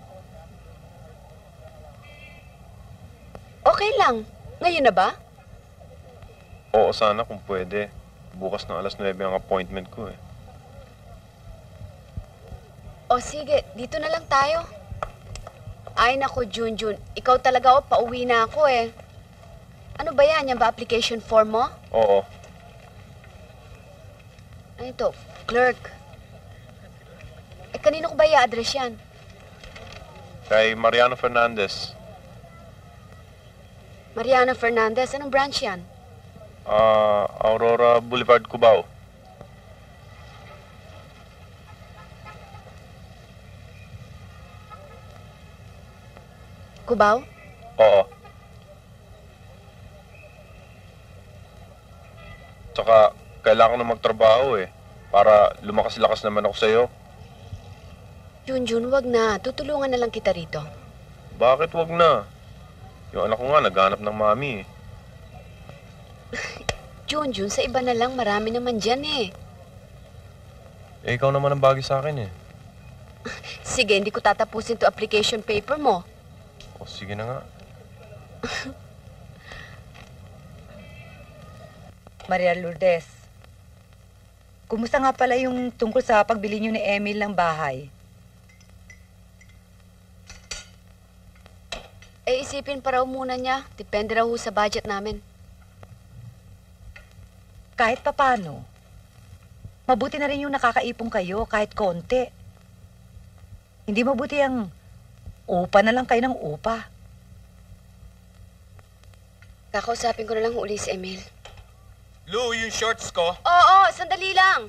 S1: Okay lang. Ngayon na ba?
S8: Oo, sana kung pwede. Bukas ng alas nuwebe ang appointment ko eh.
S1: O sige, dito na lang tayo. Ay nako, Junjun. Ikaw talaga, oh, pauwi na ako eh. Ano ba yan? Yan ba application form mo?
S8: Oo.
S1: Ano ito? Clerk. Eh, kanino ko ba i-address yan?
S8: Kay Mariano Fernandez.
S1: Mariano Fernandez. Anong branch yan?
S8: Ah, Aurora Boulevard, Cubao.
S1: Cubao?
S8: Oo. Tsaka, kailangan ko na magtrabaho eh. Para lumakas-lakas naman ako sa'yo.
S1: Junjun, wag na. Tutulungan na lang kita rito.
S8: Bakit wag na? Yung anak ko nga, naghanap ng mami eh.
S1: Junjun, sa iba na lang. Marami naman dyan eh.
S8: Eh, ikaw naman ang bagay sa akin eh.
S1: Sige, hindi ko tatapusin to application paper mo.
S8: O, sige na nga.
S9: Maria Lourdes, kumusta nga pala yung tungkol sa pagbili niyo ni Emil ng bahay?
S1: Eh, isipin pa raw muna niya. Depende raw ho sa budget namin.
S9: Kahit papano, mabuti na rin yung nakakaipon kayo kahit konti. Hindi mabuti ang upa na lang kayo ng upa.
S1: Kakausapin ko na lang uli si Emil.
S5: Lou, yung shorts ko.
S1: Oo, sandali lang.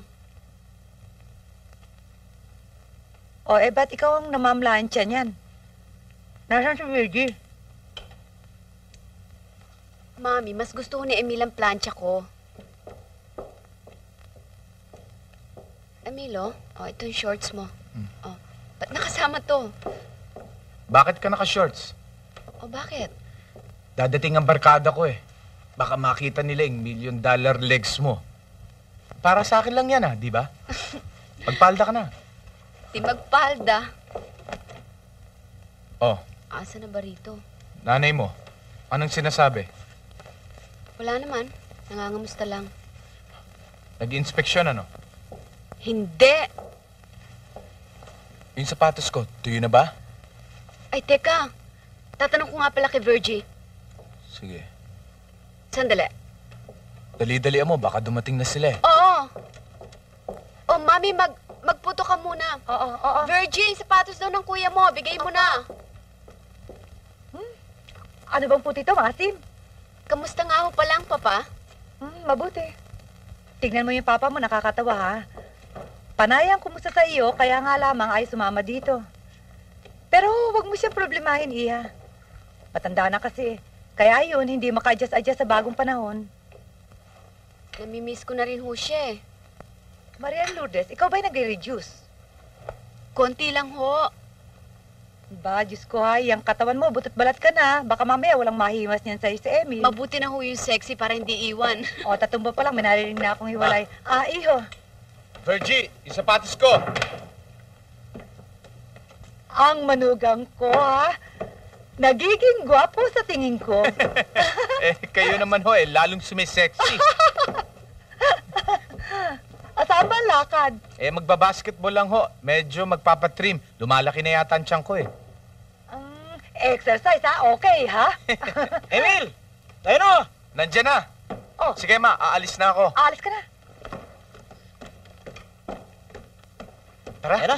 S9: O, eh, ba't ikaw ang namamlansya niyan? Nasaan si Virgie?
S1: Mami, mas gusto ko ni Emil ang plancha ko. Emil, oh. Oh, ito yung shorts mo.
S5: Hmm.
S1: Oh, ba't nakasama to?
S5: Bakit ka naka-shorts?
S1: Oh, bakit?
S5: Dadating ang barkada ko eh. Baka makita nila yung million dollar legs mo. Para sa akin lang yan ah, di ba? Magpalda ka na.
S1: Di magpalda.
S5: Oh,
S1: Asa na ba rito?
S5: nanay mo, anong sinasabi?
S1: Wala naman. Nangangamusta lang.
S5: Nag-inspeksyon ano?
S1: Hindi.
S5: Yung sapatos ko, tuyo na ba?
S1: Ay, teka. Tatanong ko nga pala kay Virgie.
S5: Sige.
S1: Sandali.
S5: Dali-dali mo, baka dumating na sila eh.
S1: Oo. Oh, mami, mag magputo ka muna.
S9: Oo, oo.
S1: Virgie, sapatos daw ng kuya mo. Bigay mo na.
S9: Hmm? Ano bang puti ito, Masim?
S1: Kamusta nga ho pa lang, Papa?
S9: Hmm, mabuti. Tignan mo yung papa mo, nakakatawa ha. Panayang kumusta sa iyo, kaya nga lamang ay sumama dito. Pero wag mo siyang problemahin, Iha. Matanda na kasi. Kaya yun, hindi maka-adjust-adjust sa bagong panahon.
S1: Namimiss ko na rin ho siya eh.
S9: Maria Lourdes, ikaw ba'y nagre-reduce?
S1: Konti lang ho.
S9: Ba, Diyos ko ha, yung katawan mo, butot balat ka na. Baka mamaya walang mahimas niyan sa'yo si Emil.
S1: Mabuti na ho yung sexy para hindi iwan.
S9: O, tatumba pa lang, may narinig na akong hiwalay. Ah, Iho.
S5: Virgie, yung sapatos ko!
S9: Ang manugang ko ha. Nagiging gwapo sa tingin ko.
S5: Eh, kayo naman ho eh, lalong sumisexy.
S9: Saan ba ang lakad?
S5: Eh, magbabasketball lang ho. Medyo magpapatrim. Lumalaki na yata ang tiyan ko eh.
S9: Um, exercise ha? Okay ha?
S5: Emil! Tayo na! Nandiyan na.
S9: Oh.
S5: Sige ma, aalis na ako.
S9: Aalis ka na.
S5: Tara.
S10: Ayan na.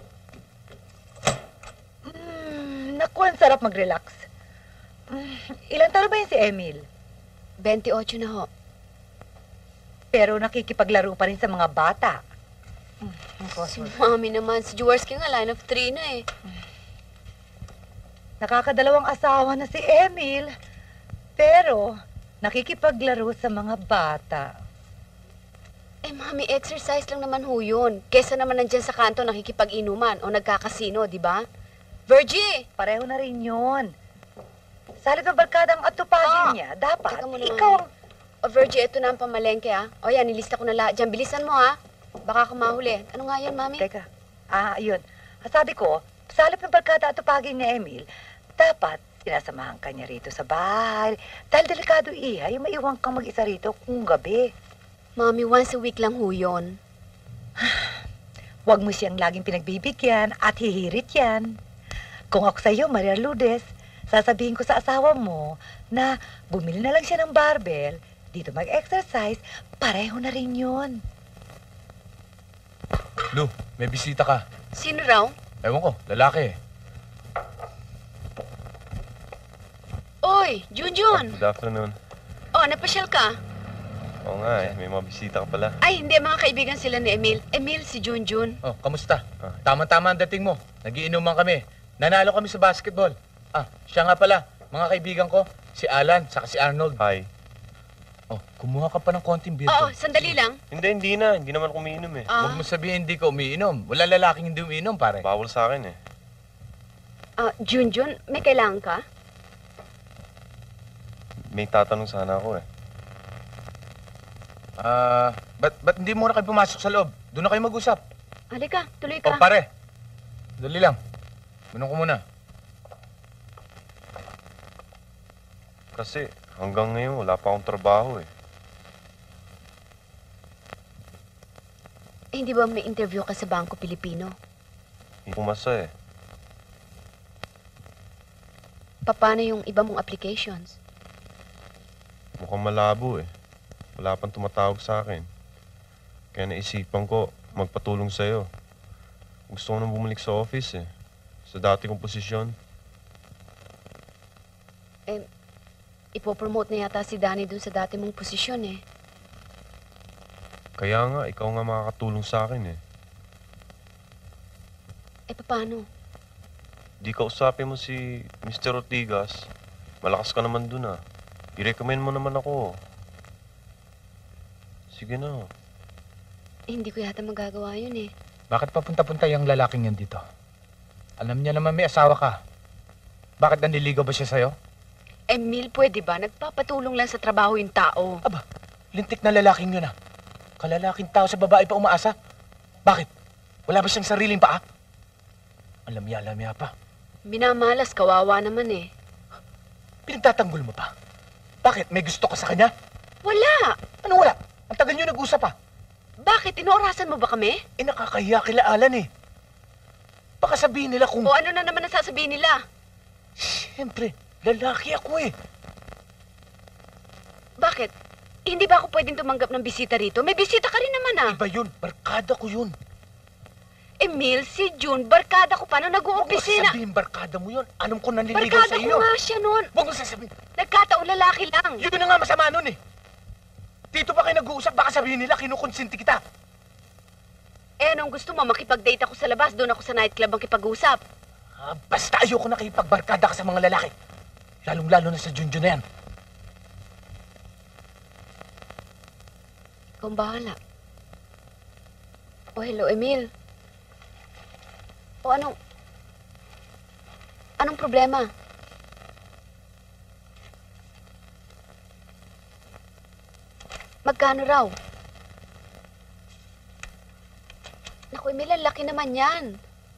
S9: Mm, naku, ang sarap mag-relax. Mm, ilan taon ba yun si Emil?
S1: twenty-eight na ho.
S9: Pero nakikipaglaro pa rin sa mga bata.
S1: Si Mami naman, si Jaworski nga line of three na eh.
S9: Nakakadalawang asawa na si Emil. Pero nakikipaglaro sa mga bata.
S1: Eh, Mami, exercise lang naman ho yun. Kesa naman nandyan sa kanto nakikipag-inuman o nagkakasino, di ba? Virgie!
S9: Pareho na rin yun. Sa halip na barkadang atupagin
S1: Oh,
S9: niya, dapat
S1: teka muna,
S9: ikaw ang...
S1: O, Virgie, ito na ang pamalengke, ah. O, yan, nilista ko na lahat. Diyan, bilisan mo, ha? Baka ka mahuli. Ano nga yan, Mami?
S9: Teka. Ah, yun. Sabi ko, sa halip ng barkada atupagin ni Emil, dapat sinasamahan ka niya rito sa bahay. Dahil delikado, Iha, yung maiwang kang mag-isa rito kung gabi.
S1: Mami, once a week lang ho yun.
S9: Huwag mo siyang laging pinagbibigyan at hihirit yan. Kung ako sa'yo, Maria Lourdes, sasabihin ko sa asawa mo na bumili na lang siya ng barbell, dito mag-exercise, pareho na rin yun.
S5: Lu, may bisita ka.
S1: Sino raw?
S5: Ewan ko, lalaki.
S1: Oy, Junjun!
S8: Good afternoon.
S1: Oh, napasyal ka?
S8: Oo nga eh, may mga bisita ka pala.
S1: Ay, hindi, mga kaibigan sila ni Emil. Emil, si Junjun.
S5: Oh, kamusta? Tama-tama ang dating mo. Nagiinuman kami. Nanalo kami sa basketball. Ah, siya nga pala. Mga kaibigan ko, si Alan, saka si Arnold.
S8: Hi.
S5: Oh, kumuha ka pa ng konting beer.
S1: Oo, sandali lang.
S8: Hindi, hindi na. Hindi naman ako umiinom eh.
S1: Ah.
S5: Huwag mo sabihin hindi ka umiinom. Wala lalaking hindi umiinom, pare.
S8: Bawal sa akin eh.
S1: Ah, Junjun, may kailangan ka?
S8: May tatanong sana ako eh.
S5: Ah, ba't, ba't hindi muna kayo pumasok sa loob? Doon na kayo mag-usap.
S1: Halika, tuloy ka.
S5: Oh, pare. Dali lang. Tanong ko muna.
S8: Kasi hanggang ngayon wala pa akong trabaho eh.
S1: Eh, hindi ba may interview ka sa Bangko Pilipino?
S8: Hindi pumasa eh.
S1: Paano yung iba mong applications?
S8: Mukhang malabo eh. Wala pang tumatawag sa akin. Kaya naisipan ko magpatulong sa'yo. Gusto ko nang bumalik sa office eh. Sa dati kong posisyon.
S1: Eh, ipopromote na yata si Danny dun sa dati mong posisyon eh.
S8: Kaya nga, ikaw nga makakatulong sa akin eh.
S1: Eh, paano?
S8: Di ka usapin mo si Mister Ortigas. Malakas ka naman dun ah. I-recommend mo naman ako. Sige na.
S1: Eh, hindi ko yata magagawa yun eh.
S5: Bakit papunta-punta yung lalaking yan dito? Alam niya naman may asawa ka. Bakit nanliligaw ba siya sa'yo?
S1: Emil, pwede ba? Nagpapatulong lang sa trabaho yung tao.
S5: Aba, lintik na lalaking yun ah. Kalalaking tao sa babae pa umaasa. Bakit? Wala ba siyang sariling paa? Alamya-alamya pa.
S1: Minamalas, kawawa naman eh.
S5: Pinagtatanggol mo pa? Bakit? May gusto ka sa kanya?
S1: Wala!
S5: Ano wala? Ang tagal nyo nag-usap pa.
S1: Bakit? Inoorasan mo ba kami?
S5: Eh, nakakahiya kila Alan eh. Baka sabihin nila kung...
S1: O ano na naman ang sasabihin nila?
S5: Siyempre, lalaki ako eh.
S1: Bakit? Hindi ba ako pwedeng tumanggap ng bisita rito? May bisita ka rin naman ah.
S5: Iba yun. Barkada ko yun.
S1: Emil, si June, barkada ko pa nung
S5: Huwag mo
S1: nag-uopisina.
S5: sabihin barkada mo yun. Alam ko nanliligaw
S1: Barkada
S5: sa
S1: ko
S5: iyo.
S1: nga siya noon.
S5: Huwag mo sasabihin.
S1: Nagkataon lalaki lang.
S5: Yun na nga masama nun eh. Dito pa kayo nag-uusap, baka sabihin nila kinukonsinti kita.
S1: Eh, anong gusto mo? Makipag-date ako sa labas, doon ako sa nightclub ang kipag-usap.
S5: Ah, basta ayoko na kipagbarkada ka sa mga lalaki. Lalong-lalo na sa Junjun na yan.
S1: Ikaw ang bahala. Oh, hello, Emil. O, anong... Anong problema? Magkano raw? Naku, Emil, ang laki naman yan.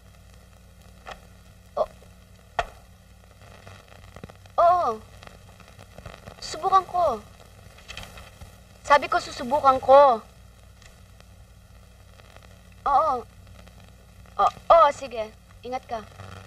S1: O... Oo. Susubukan ko. Sabi ko, susubukan ko. Oo. Oo, oo, sige. Ingat ka.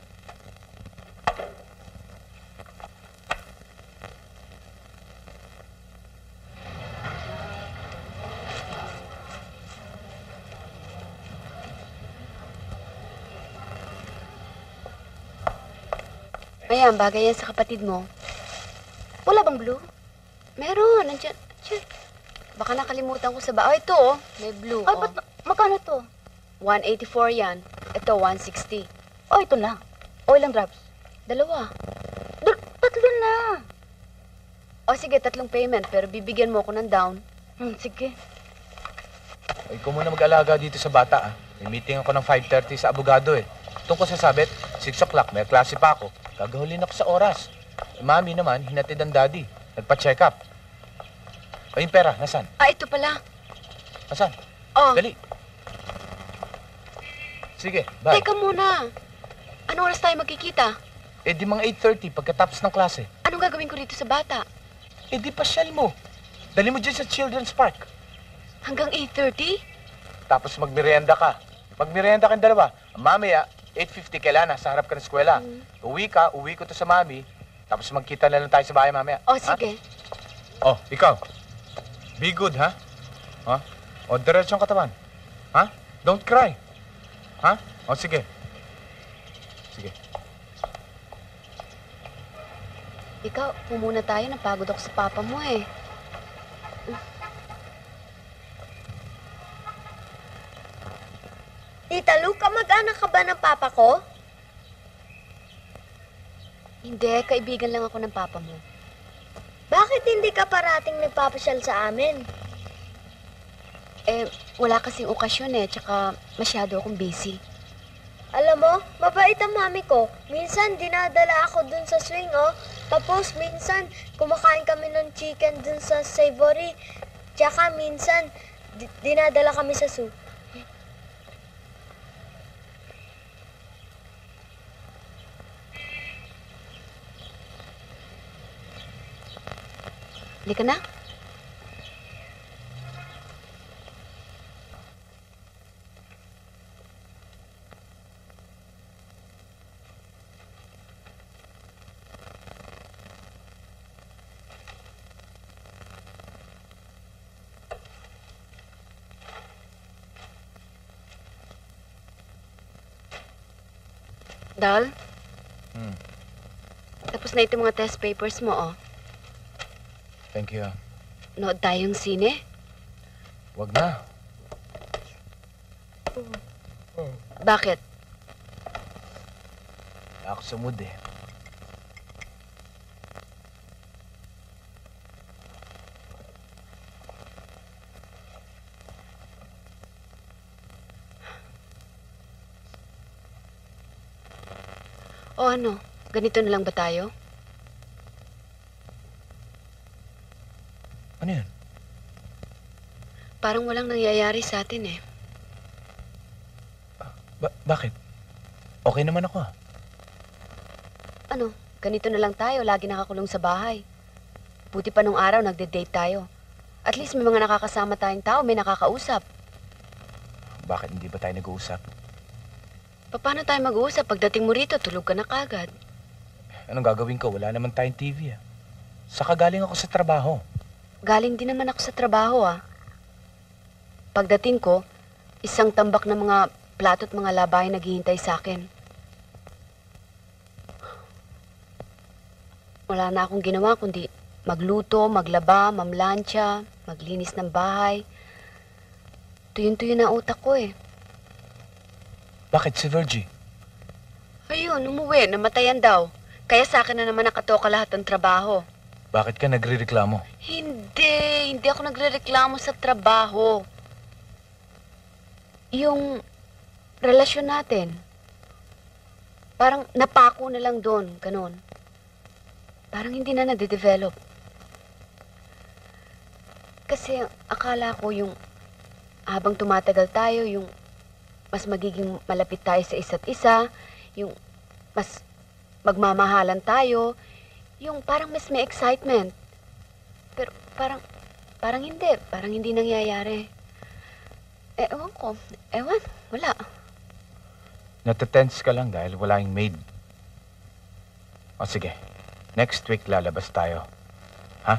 S1: Ayan, bagay yan sa kapatid mo. Wala bang blue? Meron, nandiyan. Nandiyan. Baka nakalimutan ko sa ba... Oh, ito oh. May blue.
S2: Ay,
S1: oh.
S2: ba't, magkano to?
S1: one eighty-four yan. Ito, one sixty.
S2: Oh, ito na. O, ilang drops?
S1: Dalawa.
S2: Dal- tatlo na.
S1: O sige, tatlong payment, pero bibigyan mo ako ng down.
S2: Hmm, sige.
S5: Ay, ikaw muna mag-alaga dito sa bata, ah. May meeting ako ng five thirty sa abogado, eh. Tungkol sa sabit, six o'clock, may klase pa ako. Gagahulin ako sa oras. Eh, mami naman, hinatid ang daddy. Nagpa-check up. Ay, yung pera, nasan?
S1: Ah, ito pala.
S5: Nasan?
S1: Oh.
S5: Dali. Sige, bye.
S1: Teka muna. Anong oras tayo magkikita?
S5: Eh, di mga eight thirty pagkatapos ng klase.
S1: Anong gagawin ko dito sa bata?
S5: Eh, di pasyal mo. Dali mo dyan sa Children's Park.
S1: Hanggang eight thirty?
S5: Tapos magmerienda ka. Magmerienda kang dalawa. Mamaya, eight fifty kailan sa harap ka ng eskwela.
S1: Mm.
S5: Uwi ka, uwi ko to sa mami. Tapos magkita na lang tayo sa bahay mamaya.
S1: O, sige.
S5: Ha? Oh, ikaw. Be good, ha? Ha? O, diretso ang katawan. Ha? Don't cry. Ha? O, sige. Sige.
S1: Ikaw, pumuna tayo. Napagod ako sa papa mo eh.
S2: Tita Lu, kamag-anak ka ba ng papa ko?
S1: Hindi, kaibigan lang ako ng papa mo.
S2: Bakit hindi ka parating nagpapasyal sa amin?
S1: Eh, wala kasing okasyon eh, tsaka masyado akong busy.
S2: Alam mo, mabait ang mami ko. Minsan, dinadala ako dun sa swing, oh. Tapos, minsan, kumakain kami ng chicken dun sa savory. Tsaka, minsan, di- dinadala kami sa soup.
S1: Halika na. Dal?
S5: Hmm.
S1: Tapos na itong mga test papers mo, oh.
S5: Thank you.
S1: Nood tayong sine?
S5: Wag na.
S1: Bakit?
S5: Wala ako sa mood, eh.
S1: O ano, ganito na lang ba tayo?
S5: Ano yun?
S1: Parang walang nangyayari sa atin eh.
S5: Ba- bakit? Okay naman ako, ah.
S1: Ano, ganito na lang tayo, lagi nakakulong sa bahay. Buti pa nung araw nagde-date tayo. At least may mga nakakasama tayong tao, may nakakausap.
S5: Bakit hindi ba tayo nag-uusap?
S1: Paano tayo mag-uusap? Pagdating mo rito, tulog ka na kagad.
S5: Anong gagawin ko? Wala naman tayong T V, ah. Saka galing ako sa trabaho.
S1: Galing din naman ako sa trabaho, ah. Pagdating ko, isang tambak ng mga plato at mga labay naghihintay sa akin. Wala na akong ginawa kundi magluto, maglaba, mamlansya, maglinis ng bahay. Tuyon-tuyo na utak ko eh.
S5: Bakit si Virgie?
S1: Ayun, umuwi, namatayan daw. Kaya sa akin na naman nakatoka lahat ng trabaho.
S5: Bakit ka nagre-reklamo?
S1: Hindi, hindi ako nagre-reklamo sa trabaho. Yung relasyon natin, parang napako na lang doon, ganun. Parang hindi na nade-develop. Kasi akala ko yung habang tumatagal tayo, yung mas magiging malapit tayo sa isa't isa, yung mas magmamahalan tayo, yung parang mas may excitement. Pero parang, parang hindi, parang hindi nangyayari. Eh, ewan ko, ewan, wala.
S5: Natatense ka lang dahil wala yung maid. O sige, next week lalabas tayo. Ha?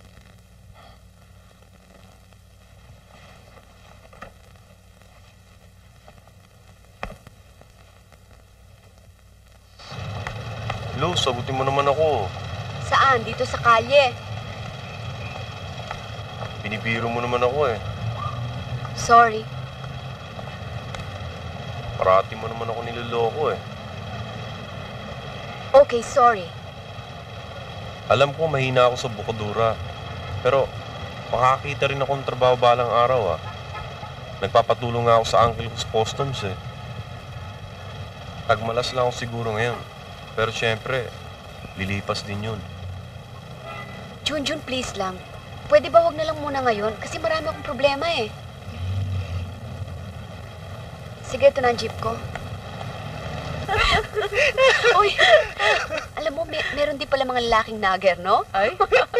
S8: Lo, sagutin mo naman ako.
S1: Saan? Dito sa kalye.
S8: Binibiro mo naman ako eh.
S1: Sorry.
S8: Parati mo naman ako niloloko eh.
S1: Okay, sorry.
S8: Alam ko mahina ako sa bukadura. Pero makakita rin ako ng trabaho balang araw ah. Nagpapatulong nga ako sa uncle ko sa customs eh. Tagmalas lang ako siguro ngayon. Pero syempre, lilipas din yun.
S1: Junjun, please lang. Pwede ba wag na lang muna ngayon? Kasi marami akong problema eh. Sige, ito na ang jeep ko. Uy, alam mo, may, meron din pala mga lalaking nagger, no?
S7: Ay?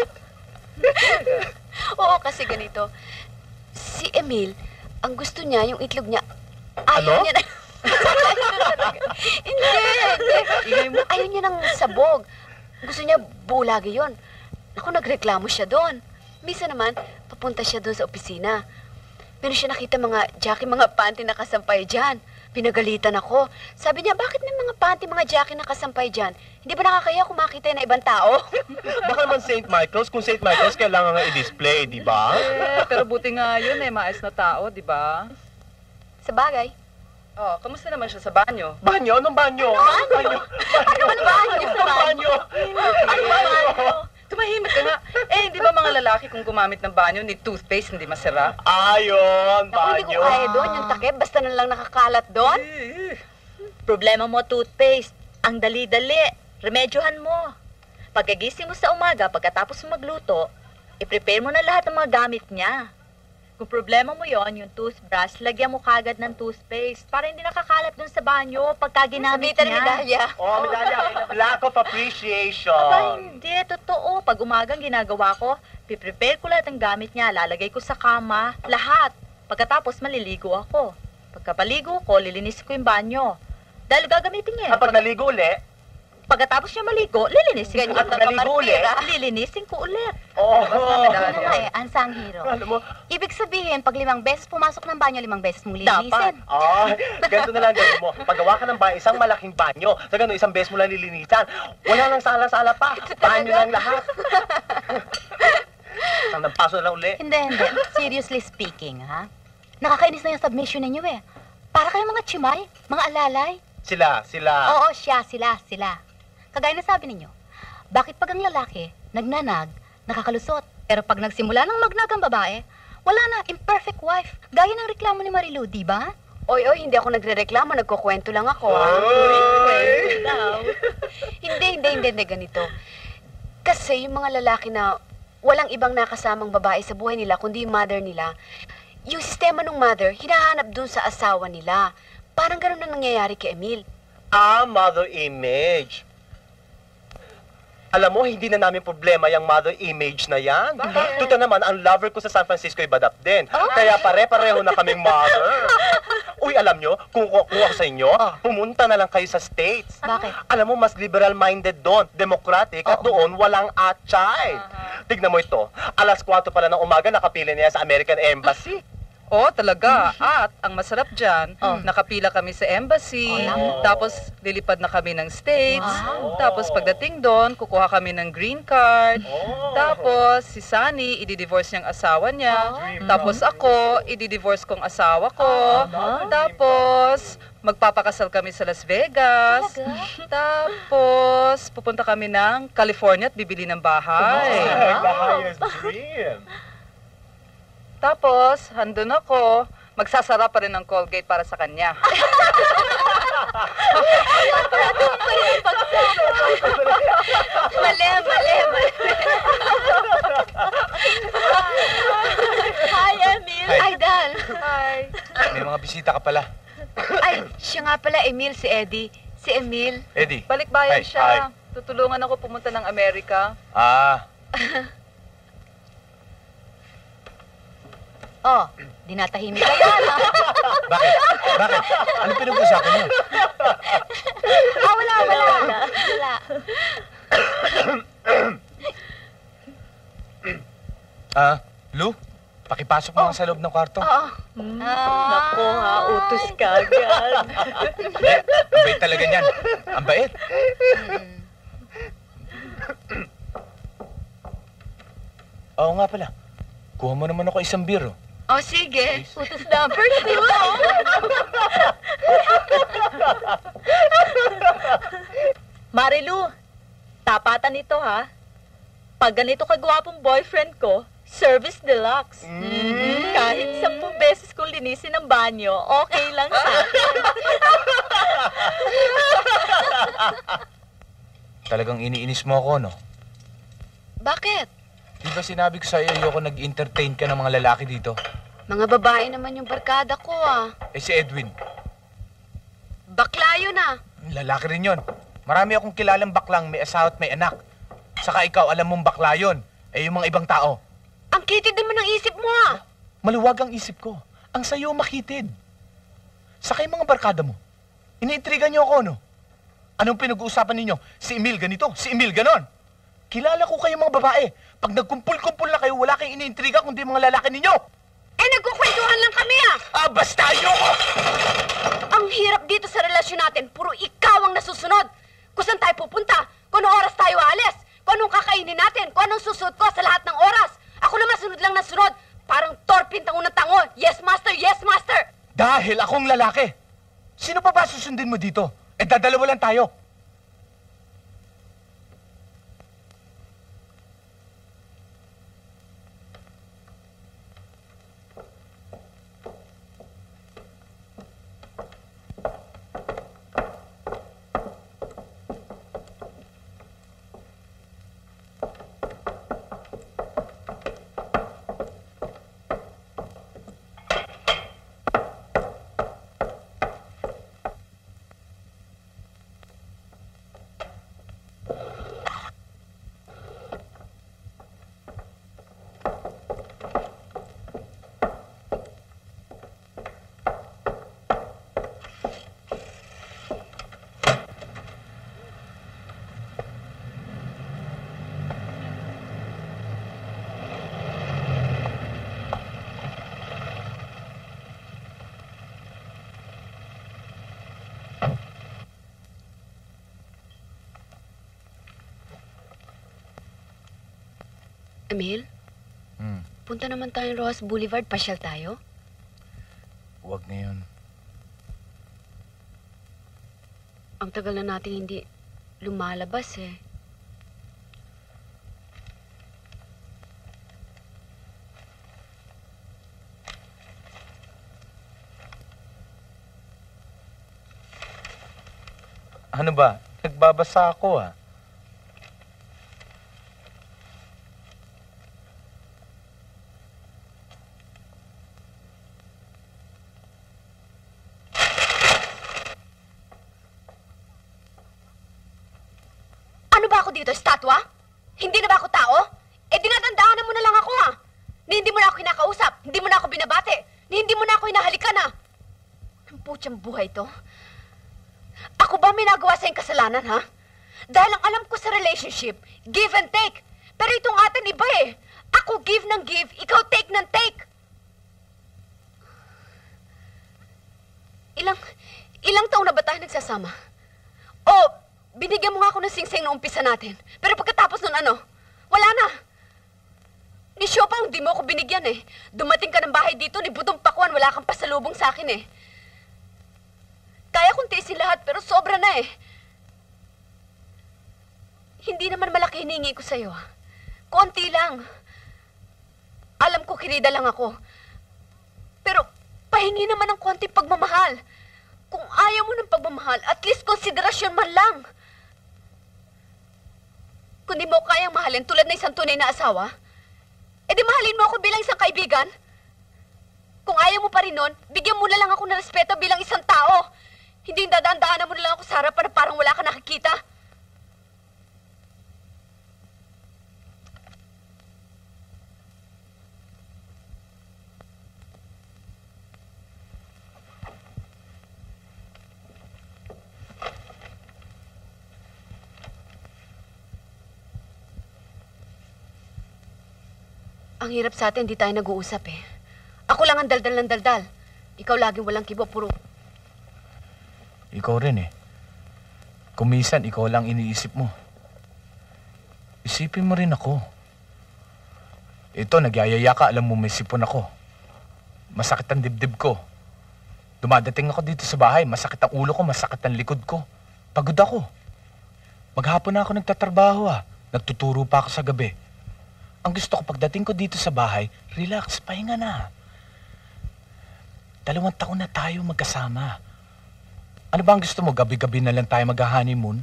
S1: Oo, kasi ganito. Si Emil, ang gusto niya, yung itlog niya, ayaw
S11: Ano?
S1: niya na... Hindi, hindi. Ayaw niya ng sabog. Gusto niya buo lagi yun. Ako, nagreklamo siya doon. Misa naman, papunta siya doon sa opisina. Meron siya nakita mga jockey, mga panty na kasampay dyan. Pinagalitan ako. Sabi niya, bakit may mga panty, mga jockey na kasampay dyan? Hindi ba nakakaya kung makita na ibang tao?
S14: Baka naman Saint Michael's. Kung Saint Michael's, kailangan nga i-display, di ba?
S7: Eh, pero buti nga yun eh, maayos na tao, di ba?
S1: Sa bagay.
S7: Oh, kamusta naman siya sa banyo?
S14: Banyo? Anong banyo?
S1: Banyo? Ano ba banyo? Sa banyo?
S7: Ano banyo? Tumahimik ka nga. Eh, hindi ba mga lalaki kung gumamit ng banyo ni toothpaste, hindi masira?
S14: Ayon,
S1: Naku, hindi ko kaya doon. Yung takip, basta na lang nakakalat doon.
S2: Problema mo, toothpaste. Ang dali-dali. Remedyohan mo. Pagkagising mo sa umaga, pagkatapos mo magluto, i-prepare mo na lahat ng mga gamit niya. Kung problema mo yon, yung toothbrush, lagyan mo kagad ng toothpaste para hindi nakakalat dun sa banyo pagka ginamit
S1: Sabitan
S2: niya.
S1: ng medalya.
S14: Oh, medalya. Lack of appreciation.
S2: Aba, hindi. Totoo. Pag umagang ginagawa ko, piprepare ko lahat ng gamit niya, lalagay ko sa kama, lahat. Pagkatapos, maliligo ako. Pagkapaligo ko, lilinisin ko yung banyo. Dahil gagamitin niya.
S14: Kapag naligo uli,
S2: Pagkatapos niya maligo, lilinisin ko.
S14: Ganyan ka naligo ulit.
S2: Lilinisin ko ulit.
S14: oh,
S6: Ano nga eh, ansang hero.
S14: Alam mo,
S6: Ibig sabihin, pag limang beses pumasok ng banyo, limang beses mong lilinisin.
S2: Dapat.
S14: ay, ganito na lang gawin mo. Paggawa ka ng banyo, isang malaking banyo. Sa ganun, isang beses mo lang lilinisan. Wala nang sala-sala pa. Banyo lang lahat. Isang nagpaso na lang uli.
S6: Hindi, hindi. Seriously speaking, ha? Nakakainis na yung submission ninyo eh. Para kayong mga chimay, mga alalay.
S14: Sila, sila.
S6: Oo, siya, sila, sila. Kagaya na sabi ninyo, bakit pag ang lalaki, nagnanag, nakakalusot, pero pag nagsimula ng magnag ang babae, wala na, imperfect wife. Gaya ng reklamo ni Marilu, di ba?
S1: Oy, oy, hindi ako nagre-reklamo, nagkukwento lang ako. Ha? hindi, hindi, hindi, hindi, ganito. Kasi yung mga lalaki na walang ibang nakasamang babae sa buhay nila, kundi yung mother nila, yung sistema ng mother, hinahanap dun sa asawa nila. Parang ganun na nangyayari kay Emil.
S14: Ah, mother image. Alam mo, hindi na namin problema yung mother image na yan. Tuto naman, ang lover ko sa San Francisco ay badap din. Kaya pare-pareho na kaming mother. Uy, alam nyo, kung kukuha ko sa inyo, pumunta na lang kayo sa States.
S6: Bakit?
S14: Alam mo, mas liberal-minded doon, democratic, at doon walang atchay. Tignan mo ito, alas kwatro pala ng umaga, nakapili niya sa American Embassy.
S7: Oh, talaga. At ang masarap dyan, nakapila kami sa embassy,
S14: Oh.
S7: tapos lilipad na kami ng States,
S14: Wow.
S7: tapos pagdating doon, kukuha kami ng green card,
S14: Oh.
S7: tapos si Sunny, i-divorce niyang asawa niya, tapos ako, i-divorce kong asawa ko, tapos magpapakasal kami sa Las Vegas, tapos pupunta kami ng California at bibili ng bahay.
S14: The highest dream.
S7: Tapos, handun ako, magsasara pa rin ng Colgate para sa kanya.
S1: Mali, mali, mali. Hi, Emil.
S5: Hi.
S1: Ay, Dal.
S7: Hi.
S5: May mga bisita ka pala.
S1: Ay, siya nga pala, Emil, si Eddie. Si Emil.
S5: Eddie.
S7: Balikbayan
S5: Hi.
S7: siya. Tutulungan ako pumunta ng Amerika.
S5: Ah,
S6: Oh, dinatahimik ka yan, ha?
S5: bakit? Bakit? Ano pinag-usapan niyo?
S6: Ah, wala, wala. Wala.
S5: Ah, Lu, pakipasok mo nga sa loob ng kwarto.
S6: Oo.
S2: Naku ha, utos ka agad.
S5: Ang bait talaga niyan. Ang bait. Oo nga pala. Kuha mo naman ako isang beer, oh.
S1: O, sige.
S6: Utos number two.
S2: Marilu, tapatan ito ha. Pag ganito kagwapong boyfriend ko, service deluxe. Mm. Kahit sampung beses kong linisin ang banyo, okay lang sa akin.
S5: Talagang iniinis mo ako, no?
S1: Bakit?
S5: Di ba sinabi ko sa'yo, ayoko nag-entertain ka ng mga lalaki dito?
S1: Mga babae naman yung barkada ko, ah.
S5: Eh, si Edwin.
S1: Bakla yun, ah.
S5: Lalaki rin yun. Marami akong kilalang baklang may asawa at may anak. Saka ikaw, alam mong bakla yun. Eh, yung mga ibang tao.
S1: Ang kitid naman ng isip mo, ah.
S5: Maluwag ang isip ko. Ang sayo makitid. Saka yung mga barkada mo. Iniintrigan niyo ako, no? Anong pinag-uusapan ninyo? Si Emil ganito, si Emil ganon. Kilala ko kayo mga babae. Pag nagkumpul-kumpul na kayo, wala kayong iniintriga kundi mga lalaki ninyo.
S1: Eh, nagkukwentuhan lang kami, ah!
S5: Ah, basta ayoko!
S1: Ang hirap dito sa relasyon natin, puro ikaw ang nasusunod. Kung saan tayo pupunta, kung anong oras tayo alis, kung anong kakainin natin, kung anong susunod ko sa lahat ng oras. Ako naman sunod lang na sunod. Parang torpin tango na tango. Yes, master! Yes, master!
S5: Dahil akong lalaki. Sino pa ba susundin mo dito? Eh, dadalawa lang tayo.
S1: Emil?
S5: Hmm.
S1: Punta naman tayong Rojas Boulevard. Pasyal tayo?
S5: Huwag ngayon.
S1: Ang tagal na natin hindi lumalabas eh.
S5: Ano ba? Nagbabasa ako, ah.
S1: Ano ba ako dito, estatwa? Hindi na ba ako tao? Eh, dinadandaanan mo na lang ako, ah. Ni hindi mo na ako kinakausap, hindi mo na ako binabate, ni hindi mo na ako hinahalikan, ah. Ang putyang buhay to. Ako ba may nagawa sa'yong kasalanan, ha? Dahil ang alam ko sa relationship, give and take. Pero itong atin iba eh. Ako give ng give, ikaw take ng take. Ilang, ilang taon na ba tayo nagsasama? O, binigyan mo nga ako ng singsing na umpisa natin. Pero pagkatapos nun ano, wala na. Ni Siopa, hindi mo ako binigyan eh. Dumating ka ng bahay dito, ni Budong Pakuan, wala kang pasalubong sa akin eh. Kaya kong tiisin lahat, pero sobra na eh. Hindi naman malaki hiningi ko sa'yo. Konti lang. Alam ko, kirida lang ako. Pero, pahingi naman ng konti pagmamahal. Kung ayaw mo ng pagmamahal, at least konsiderasyon man lang. Kung di mo kayang mahalin tulad na isang tunay na asawa, edi mahalin mo ako bilang isang kaibigan. Kung ayaw mo pa rin nun, bigyan mo na lang ako ng respeto bilang isang tao. Hindi yung dadaan-daanan mo na lang ako sa harapan na parang wala ka nakikita. Ang hirap sa atin, hindi tayo nag-uusap eh. Ako lang ang daldal ng daldal. Ikaw laging walang kibo, puro...
S5: Ikaw rin eh. Kung minsan, ikaw lang iniisip mo. Isipin mo rin ako. Ito, nagyayaya ka. Alam mo, may sipon ako. Masakit ang dibdib ko. Dumadating ako dito sa bahay. Masakit ang ulo ko, masakit ang likod ko. Pagod ako. Maghapon na ako nagtatrabaho ah. Nagtuturo pa ako sa gabi. Ang gusto ko pagdating ko dito sa bahay, relax, pahinga na. Dalawang taon na tayo magkasama. Ano ba ang gusto mo? Gabi-gabi na lang tayo mag-honeymoon?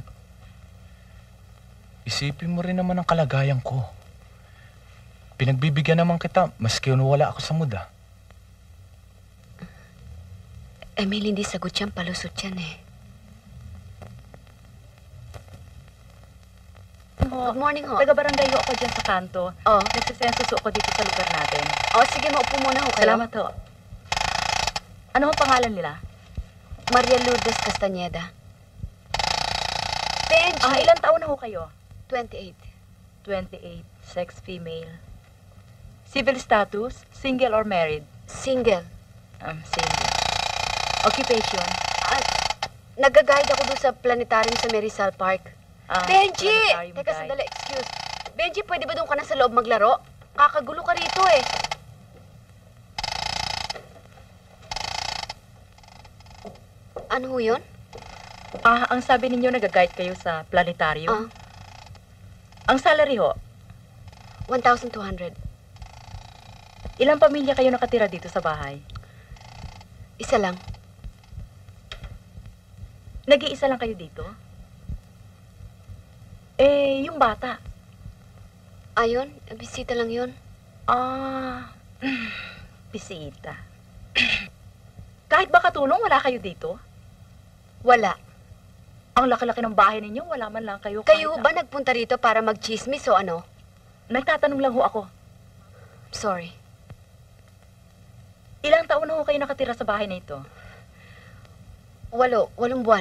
S5: Isipin mo rin naman ang kalagayan ko. Pinagbibigyan naman kita, maski wala ako sa mood ah.
S1: Emil, hindi sagot yan, palusot yan eh.
S6: Good morning ho. Taga-barangay ho ako dyan sa kanto.
S1: Oh.
S6: Nagsisensus ako dito sa lugar natin.
S1: Oh, sige, maupo muna ho kayo.
S6: Salamat ho. Ano ang pangalan nila?
S1: Maria Lourdes Castañeda. Benji!
S6: Ah, ilang taon na ho kayo?
S1: twenty-eight.
S6: twenty-eight. Sex female. Civil status? Single or married?
S1: Single.
S6: Um, single. Occupation?
S1: Ah, nag-guide ako doon sa planetarium sa Merisal Park.
S6: Ah,
S1: Benji!
S6: planetarium
S1: Teka,
S6: guide.
S1: sandali, excuse. Benji, pwede ba doon ka na sa loob maglaro? Kakagulo ka rito eh. Ano ho yun?
S6: Ah, ang sabi ninyo nag-guide kayo sa planetarium?
S1: Ah.
S6: Ang salary ho?
S1: one thousand two hundred.
S6: Ilang pamilya kayo nakatira dito sa bahay?
S1: Isa lang.
S6: Nag-iisa lang kayo dito? Eh, yung bata.
S1: Ayun, bisita lang yun.
S6: Ah, bisita. Kahit ba katulong, wala kayo dito?
S1: Wala.
S6: Ang laki-laki ng bahay ninyo, wala man lang kayo.
S1: Kayo
S6: kahit
S1: ba nagpunta rito para mag-chismis o ano?
S6: Nagtatanong lang ho ako.
S1: Sorry.
S6: Ilang taon na ho kayo nakatira sa bahay na ito?
S1: Walo, walong buwan.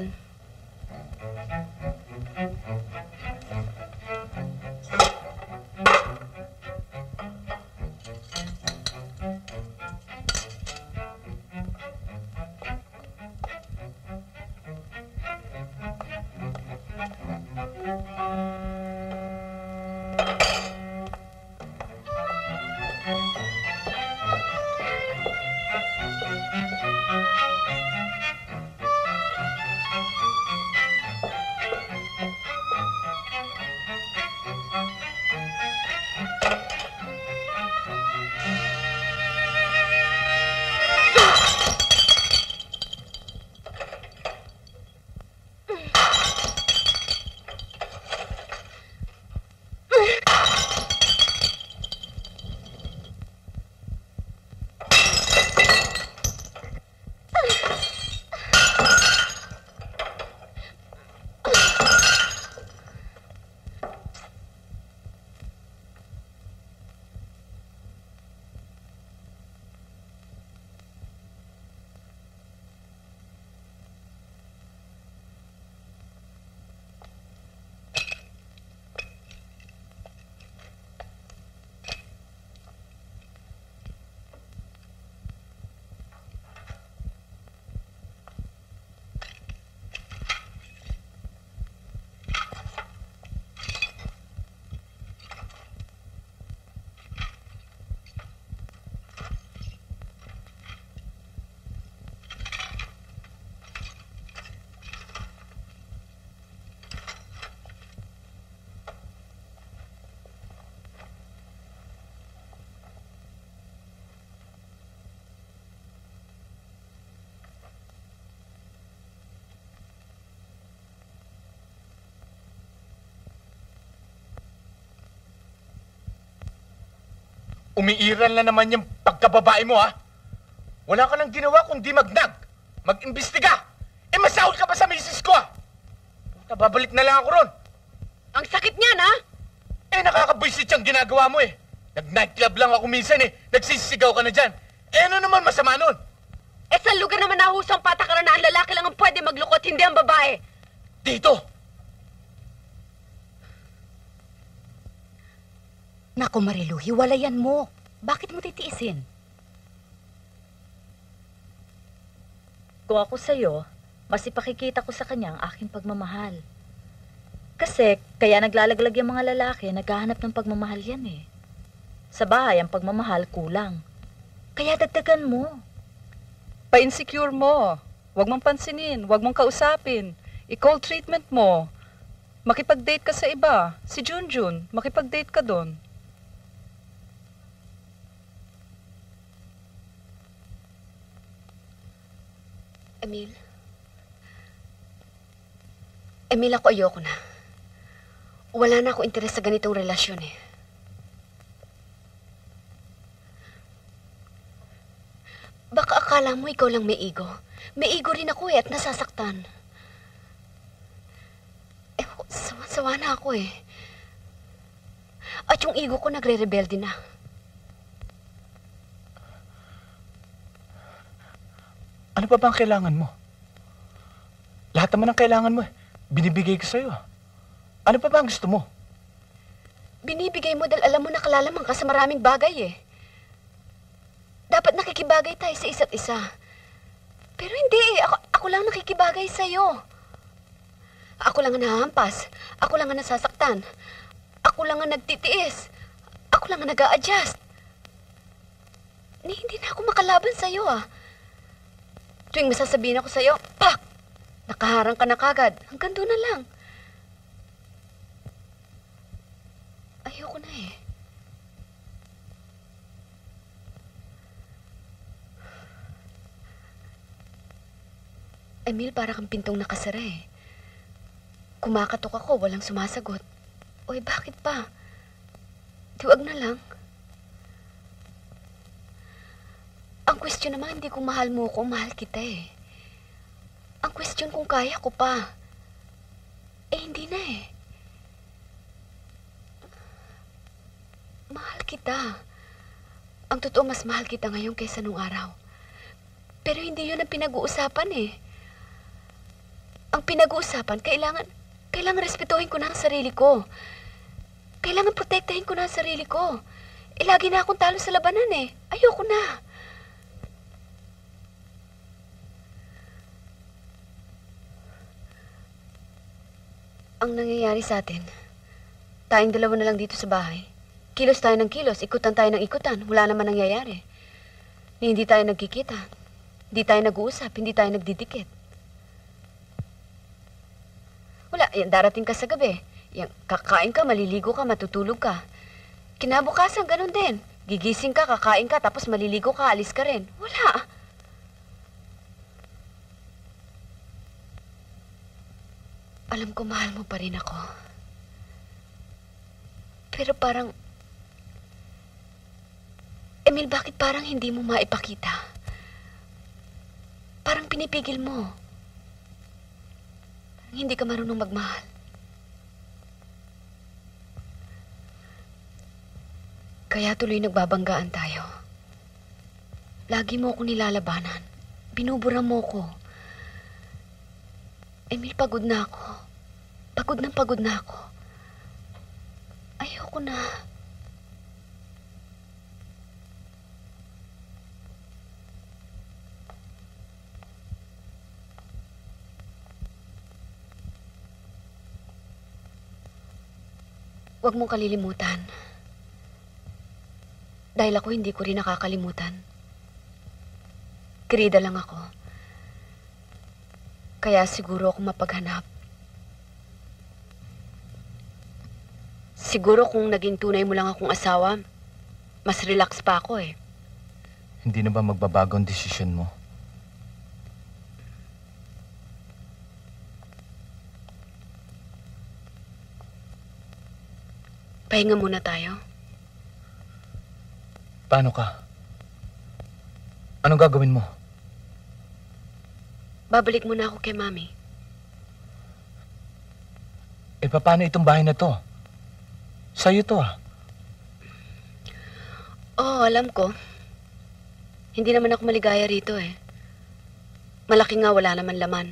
S5: Umiiral na naman yung pagkababae mo, ha? Wala ka nang ginawa kundi magnag. Mag-imbestiga. Eh, masahol ka pa sa misis ko, ha? Puta, babalik na lang ako ron.
S1: Ang sakit niyan, ha?
S5: Eh, nakakabwisit yung ginagawa mo, eh. Nag-nightclub lang ako minsan, eh. Nagsisisigaw ka na dyan. Eh, ano naman masama nun?
S1: Eh, sa lugar naman nahusang patakaran na ang lalaki lang ang pwede maglukot, hindi ang babae.
S5: Dito.
S6: Naku, Marilu, hiwalayan mo. Bakit mo titiisin? Kung ako sa'yo, mas ipakikita ko sa kanya ang aking pagmamahal. Kasi, kaya naglalaglag yung mga lalaki, naghahanap ng pagmamahal yan eh.
S2: Sa bahay, ang pagmamahal kulang. Kaya dagdagan mo.
S7: Pa-insecure mo. Huwag mong pansinin, huwag mong kausapin. I-cold treatment mo. Makipag-date ka sa iba. Si Junjun, makipag-date ka doon.
S1: Emil? Emil, ako ayoko na. Wala na ako interes sa ganitong relasyon eh. Baka akala mo ikaw lang may ego. May ego rin ako eh at nasasaktan. Eh, sawa-sawa na ako eh. At yung ego ko nagre-rebelde na.
S5: Ano pa ba ang kailangan mo? Lahat naman ang kailangan mo eh. Binibigay ko sa'yo. Ano pa ba ang gusto mo?
S1: Binibigay mo dahil alam mo nakalalaman ka sa maraming bagay eh. Dapat nakikibagay tayo sa isa't isa. Pero hindi eh. Ako, ako lang nakikibagay sa'yo. Ako lang ang nahampas. Ako lang ang nasasaktan. Ako lang ang nagtitiis. Ako lang ang nag-a-adjust. Ni, hindi na ako makalaban sa'yo ah. Tuwing masasabihin ako sa'yo, pak! Nakaharang ka na kagad. Hanggang doon na lang. Ayoko na eh. Emil, para kang pintong nakasara eh. Kumakatok ako, walang sumasagot. Oy, bakit pa? Tiwag na lang. Ang question naman, hindi kung mahal mo ko, mahal kita eh. Ang question kung kaya ko pa. Eh, hindi na eh. Mahal kita. Ang totoo, mas mahal kita ngayon kaysa nung araw. Pero hindi yun ang pinag-uusapan eh. Ang pinag-uusapan, kailangan, kailangan respetuhin ko na ang sarili ko. Kailangan protektahin ko na ang sarili ko. Eh, lagi na akong talo sa labanan eh. Ayoko na. Ang nangyayari sa atin, tayong dalawa na lang dito sa bahay. Kilos tayo ng kilos, ikutan tayo ng ikutan. Wala naman nangyayari. Ni hindi tayo nagkikita. Hindi tayo nag-uusap, hindi tayo nagdidikit. Wala, yan, darating ka sa gabi. Yan, kakain ka, maliligo ka, matutulog ka. Kinabukasan, ganun din. Gigising ka, kakain ka, tapos maliligo ka, alis ka rin. Wala. Alam ko, mahal mo pa rin ako. Pero parang... Emil, bakit parang hindi mo maipakita? Parang pinipigil mo. Parang hindi ka marunong magmahal. Kaya tuloy nagbabanggaan tayo. Lagi mo ako nilalabanan. Binubura mo ko. Emil, pagod na ako. Pagod na pagod na ako. Ayoko na. Huwag mong kalilimutan. Dahil ako hindi ko rin nakakalimutan. Querida lang ako. Kaya siguro ako mapaghanap. Siguro kung naging tunay mo lang akong asawa, mas relax pa ako eh.
S5: Hindi na ba magbabago ang desisyon mo?
S1: Pahinga muna tayo.
S5: Paano ka? Anong gagawin mo?
S1: Babalik muna ako kay Mami.
S5: Eh, paano itong bahay na to? Sa'yo to ah.
S1: Oo, alam ko. Hindi naman ako maligaya rito eh. Malaki nga, wala naman laman.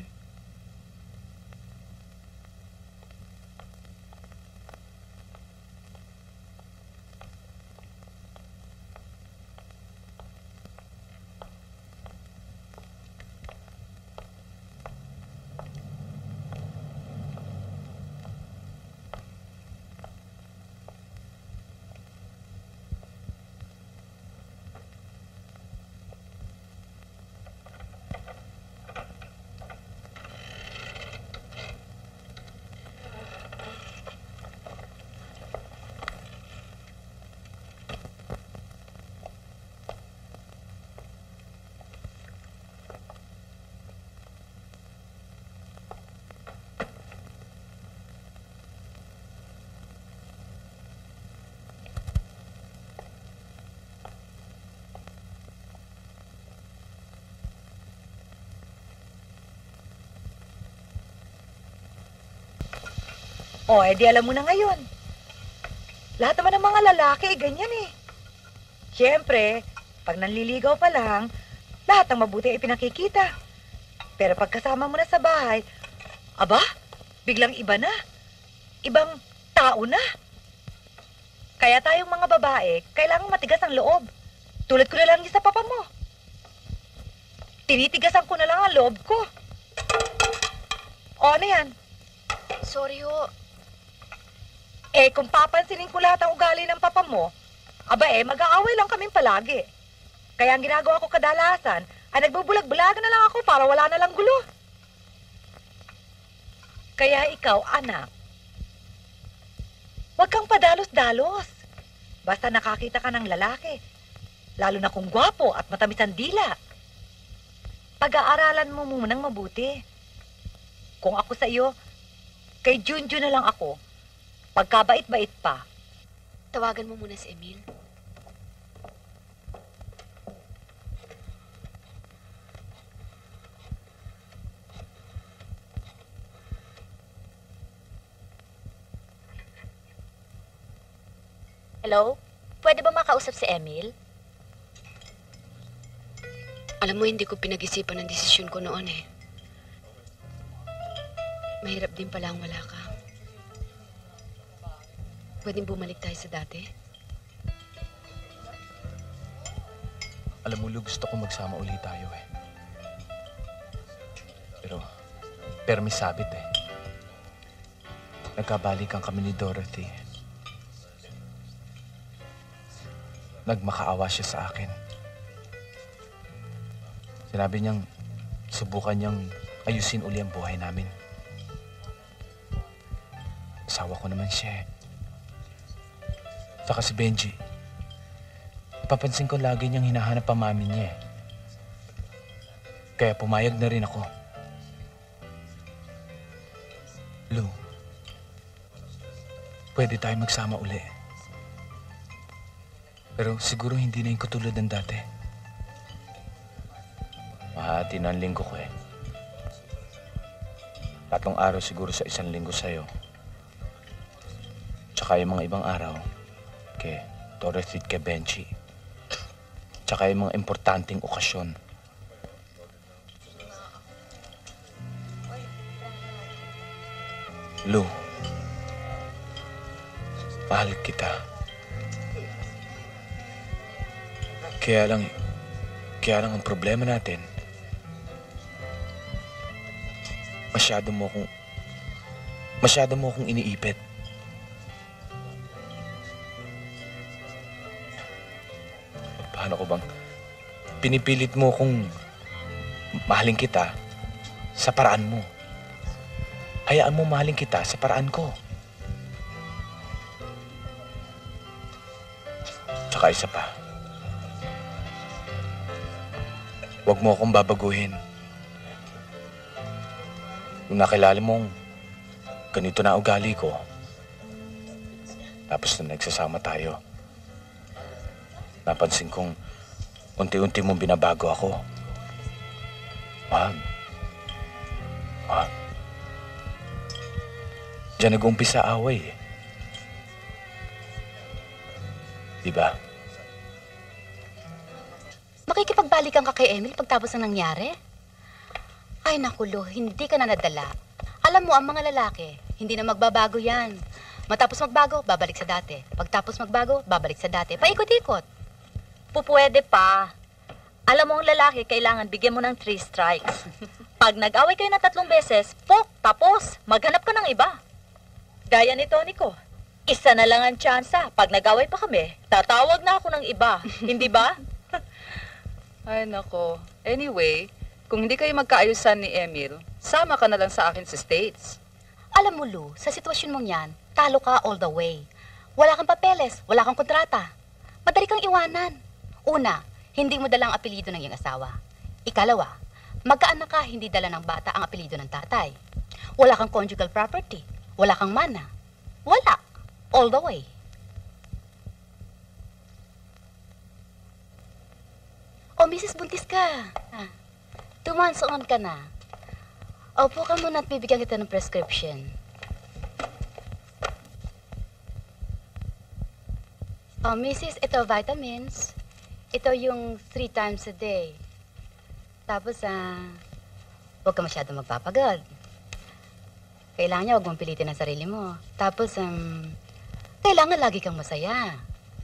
S9: O, edi alam mo na ngayon. Lahat naman ng mga lalaki, eh, ganyan eh. Siyempre, pag nanliligaw pa lang, lahat ng mabuti ay pinakikita. Pero pagkasama mo na sa bahay, aba, biglang iba na. Ibang tao na. Kaya tayong mga babae, kailangang matigas ang loob. Tulad ko na lang yung sa papa mo. Tinitigasan ko na lang ang loob ko. O, ano yan?
S1: Sorry ho.
S9: Eh, kung papansinin ko lahat ang ugali ng papa mo, aba eh, mag-aaway lang kaming palagi. Kaya ang ginagawa ko kadalasan, ay nagbubulag-bulagan na lang ako para wala na lang gulo. Kaya ikaw, anak, huwag kang padalos-dalos. Basta nakakita ka ng lalaki, lalo na kung gwapo at matamis ang dila. Pag-aaralan mo munang mabuti. Kung ako sa iyo, kay Junjun na lang ako. Pagkabait-bait pa.
S1: Tawagan mo muna si Emil.
S2: Hello? Pwede ba makausap si Emil?
S1: Alam mo, hindi ko pinag-isipan ang desisyon ko noon eh. Mahirap din pala ang wala ka. Pwedeng bumalik tayo sa dati?
S5: Alam mo, Lu, gusto ko magsama ulit tayo eh. Pero, pero may sabit eh. Nagkabalikan kami ni Dorothy. Nagmakaawa siya sa akin. Sinabi niyang subukan niyang ayusin uli ang buhay namin. Asawa ko naman siya eh. Saka si Benji. Napapansin ko lagi niyang hinahanap ang mami niya eh. Kaya pumayag na rin ako. Lu, pwede tayo magsama uli. Pero siguro hindi na yung katulad ng dati. Mahati na ang linggo ko eh. Tatlong araw siguro sa isang linggo sa'yo. Tsaka yung mga ibang araw kay Dorothy at kay Benji. Tsaka yung mga importanteng okasyon. Lu, mahal kita. Kaya lang, kaya lang ang problema natin, masyado mo akong, masyado mo akong iniipit. Paano ko bang, pinipilit mo akong mahalin kita sa paraan mo. Hayaan mo mahalin kita sa paraan ko. Tsaka isa pa, huwag mo akong babaguhin. Nung nakilala mong ganito na ugali ko, tapos nung nagsasama tayo, napansin kong unti-unti mong binabago ako. Wag. Wag. Diyan nag-umpisa away eh. Diba?
S6: Makikipagbalikan ka kay Emil pagtapos ng nangyari? Ay nakulo, hindi ka na nadala. Alam mo, ang mga lalaki, hindi na magbabago yan. Matapos magbago, babalik sa dati. Pagtapos magbago, babalik sa dati. Paikot-ikot.
S2: Pupwede pa. Alam mo, ang lalaki, kailangan bigyan mo ng three strikes. Pag nag-away kayo na tatlong beses, pok, tapos, maghanap ka ng iba. Gaya ni Tony ko. Isa na lang ang tsansa. Pag nag-away pa kami, tatawag na ako ng iba. Hindi ba?
S7: Ay, nako. Anyway, kung hindi kayo magkaayusan ni Emil, sama ka na lang sa akin sa States.
S6: Alam mo, Lu, sa sitwasyon mong yan, talo ka all the way. Wala kang papeles, wala kang kontrata. Madali kang iwanan. Una, hindi mo dalang apelido ng iyong asawa. Ikalawa, magkaanak ka, hindi dala ng bata ang apelido ng tatay. Wala kang conjugal property. Wala kang mana. Wala. All the way. Oh, Missus Buntis ka. Ah, two months on ka na. Opo ka muna at bibigyan kita ng prescription. Oh, Missus, ito vitamins. Ito yung three times a day. Tapos, ah, huwag ka masyado magpapagod. Kailangan niya, huwag mong pilitin ang sarili mo. Tapos, um, kailangan lagi kang masaya.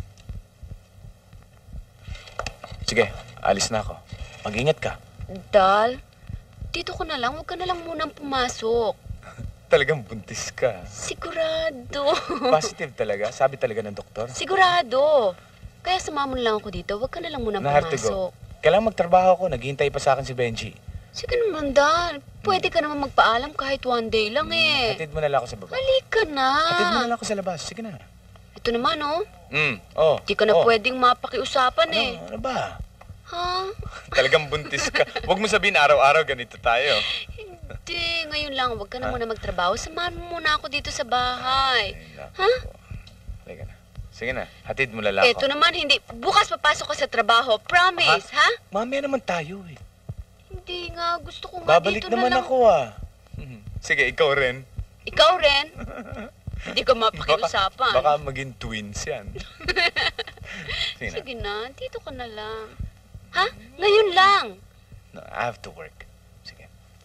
S5: Sige, alis na ako. Mag-ingat ka.
S1: Dal, dito ko na lang. Huwag ka na lang munang pumasok.
S5: Talagang buntis ka.
S1: Sigurado.
S5: Positive talaga? Sabi talaga ng doktor?
S1: Sigurado. Kaya sumama na lang ako dito. Huwag ka na lang munang
S5: Na have to
S1: pumasok.
S5: go. Kailangan magtrabaho ako. Naghihintay pa sa akin si Benji.
S1: Sige naman, Dal. Pwede ka naman magpaalam kahit one day lang eh.
S5: Hatid mo na lang ako sa baba.
S1: Halika na.
S5: Hatid mo na lang ako sa labas. Sige na.
S1: Ito naman, oh.
S5: Mm, oh.
S1: Di ka na
S5: oh.
S1: pwedeng mapakiusapan
S5: ano,
S1: eh.
S5: Ano ba?
S1: Ha?
S5: Talagang buntis ka. Huwag mo sabihin araw-araw ganito tayo.
S1: Hindi, ngayon lang. Huwag ka na muna magtrabaho. Samahan mo muna ako dito sa bahay. Ha?
S5: Halika na. Sige na, hatid mo na lang
S1: Eto
S5: ako.
S1: naman, hindi. Bukas papasok ka sa trabaho. Promise, ha?
S5: Mamaya naman tayo eh.
S1: Hindi nga. Gusto ko nga
S5: Babalik
S1: dito
S5: naman
S1: na lang.
S5: ako ah. Sige, ikaw rin.
S1: Ikaw rin? Hindi ko mapakiusapan.
S5: Baka, baka maging twins yan. Sige na.
S1: Sige na, dito ka na lang. Ha? Ngayon lang.
S5: No, I have to work. Sige.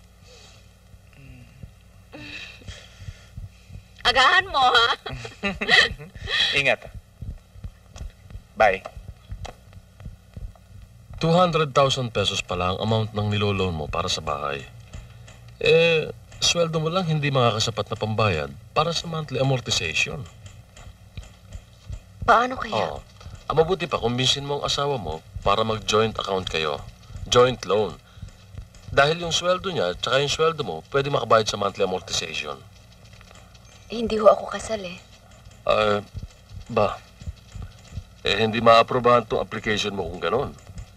S1: Agahan mo, ha?
S5: Ingat. Bye.
S4: two hundred thousand pesos pa lang amount ng niloloan mo para sa bahay. Eh, sweldo mo lang hindi makakasapat na pambayad para sa monthly amortization.
S1: Paano kaya?
S4: Oo. Ang mabuti pa, kumbinsin mo ang asawa mo para mag-joint account kayo. Joint loan. Dahil yung sweldo niya, tsaka yung sweldo mo, pwede makabayad sa monthly amortization.
S1: Eh, hindi ho ako kasal eh.
S4: Ah, ba? Eh, hindi ma-aprobahan tong application mo kung ganon.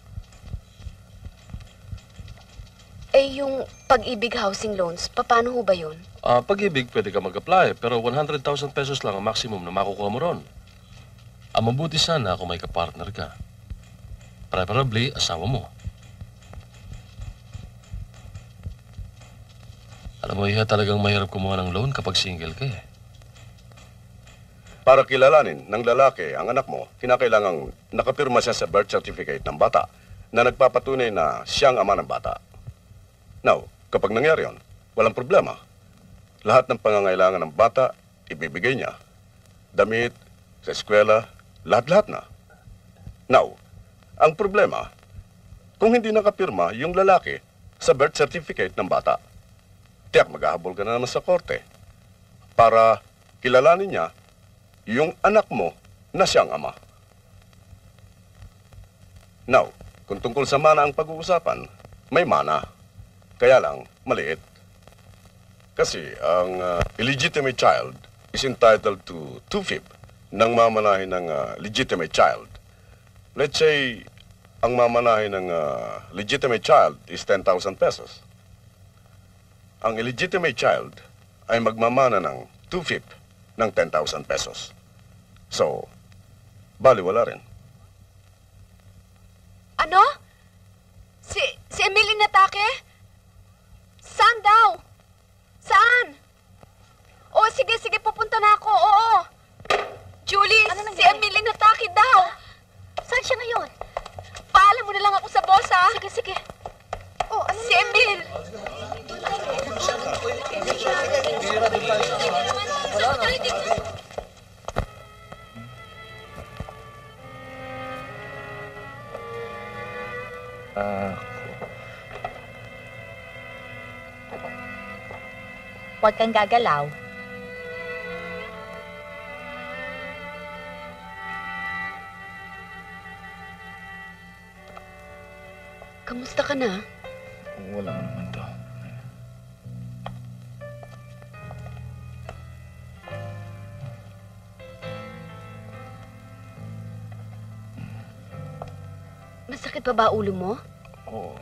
S1: Eh, yung pag-ibig housing loans, paano ho ba yun?
S4: Ah, pag-ibig, pwede ka mag-apply, pero one hundred thousand pesos lang ang maximum na makukuha mo ron. Ang mabuti sana kung may kapartner ka. Preferably, asawa mo. Alam mo, Iha, talagang mahirap kumuha ng loan kapag single ka eh.
S13: Para kilalanin ng lalaki ang anak mo, kinakailangang nakapirma siya sa birth certificate ng bata na nagpapatunay na siyang ama ng bata. Now, kapag nangyari yun, walang problema. Lahat ng pangangailangan ng bata, ibibigay niya. Damit, sa eskwela, lahat-lahat na. Now, ang problema, kung hindi nakapirma yung lalaki sa birth certificate ng bata, tiyak maghahabol ka na naman sa korte para kilalanin niya yung anak mo na siyang ama. Now, kung tungkol sa mana ang pag-uusapan, may mana. Kaya lang, maliit. Kasi ang uh, illegitimate child is entitled to two-fifths ng mamanahin ng uh, legitimate child. Let's say, ang mamanahin ng uh, legitimate child is ten thousand pesos. Ang illegitimate child ay magmamana ng two-fifths ng ten thousand pesos. So, bali wala rin.
S1: Ano? Si, si Emily Natake? Saan daw? Saan? Oh, sige, sige, pupunta na ako. Oo. Julie,
S6: Ano
S1: si Emily Natake daw.
S6: Saan siya ngayon?
S1: Paalam mo na lang ako sa boss, ha?
S6: Sige, sige.
S1: Oh, ano si Emil.
S5: Ah,
S6: Huwag kang gagalaw.
S1: Kamusta ka na?
S5: wala mo naman to.
S1: Masakit pa ba ulo mo?
S5: Oo.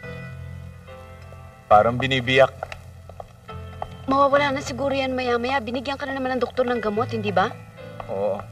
S5: Parang binibiyak.
S1: Mawawala na siguro yan maya-maya. Binigyan ka na naman ng doktor ng gamot, hindi ba?
S5: Oo.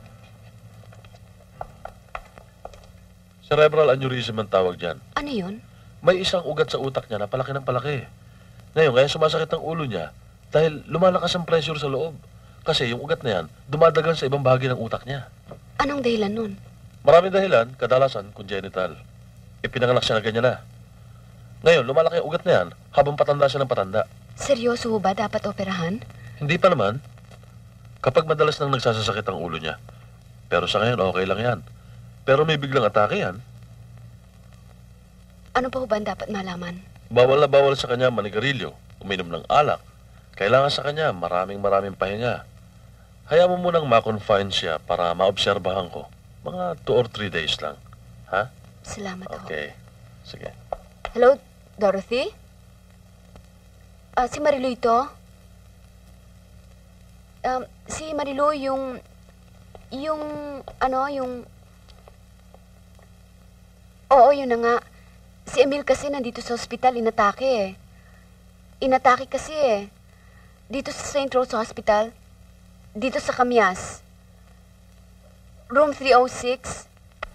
S4: Cerebral aneurysm ang tawag dyan.
S1: Ano yun?
S4: May isang ugat sa utak niya na palaki ng palaki. Ngayon, kaya sumasakit ang ulo niya dahil lumalakas ang pressure sa loob. Kasi yung ugat na yan, dumadagan sa ibang bahagi ng utak niya.
S1: Anong dahilan nun?
S4: Maraming dahilan, kadalasan congenital. Ipinanganak siya na ganyan na. Ngayon, lumalaki ang ugat na yan habang patanda siya ng patanda.
S1: Seryoso ho ba dapat operahan?
S4: Hindi pa naman. Kapag madalas nang nagsasasakit ang ulo niya. Pero sa ngayon, okay lang yan. Pero may biglang atake yan.
S1: Ano pa ho ba ang dapat malaman?
S4: Bawal na bawal sa kanya manigarilyo, uminom ng alak. Kailangan sa kanya maraming maraming pahinga. Hayaan mo munang ma-confine siya para maobserbahan ko. Mga two or three days lang. Ha?
S1: Salamat ho.
S4: Okay. Sige.
S1: Hello, Dorothy? Ah, si Marilu ito? Um, si Marilu yung... Yung... Ano, yung... Oo, yun na nga. Si Emil kasi nandito sa ospital, inatake eh. Inatake kasi eh. Dito sa Saint Rose Hospital. Dito sa Kamyas. Room three oh six.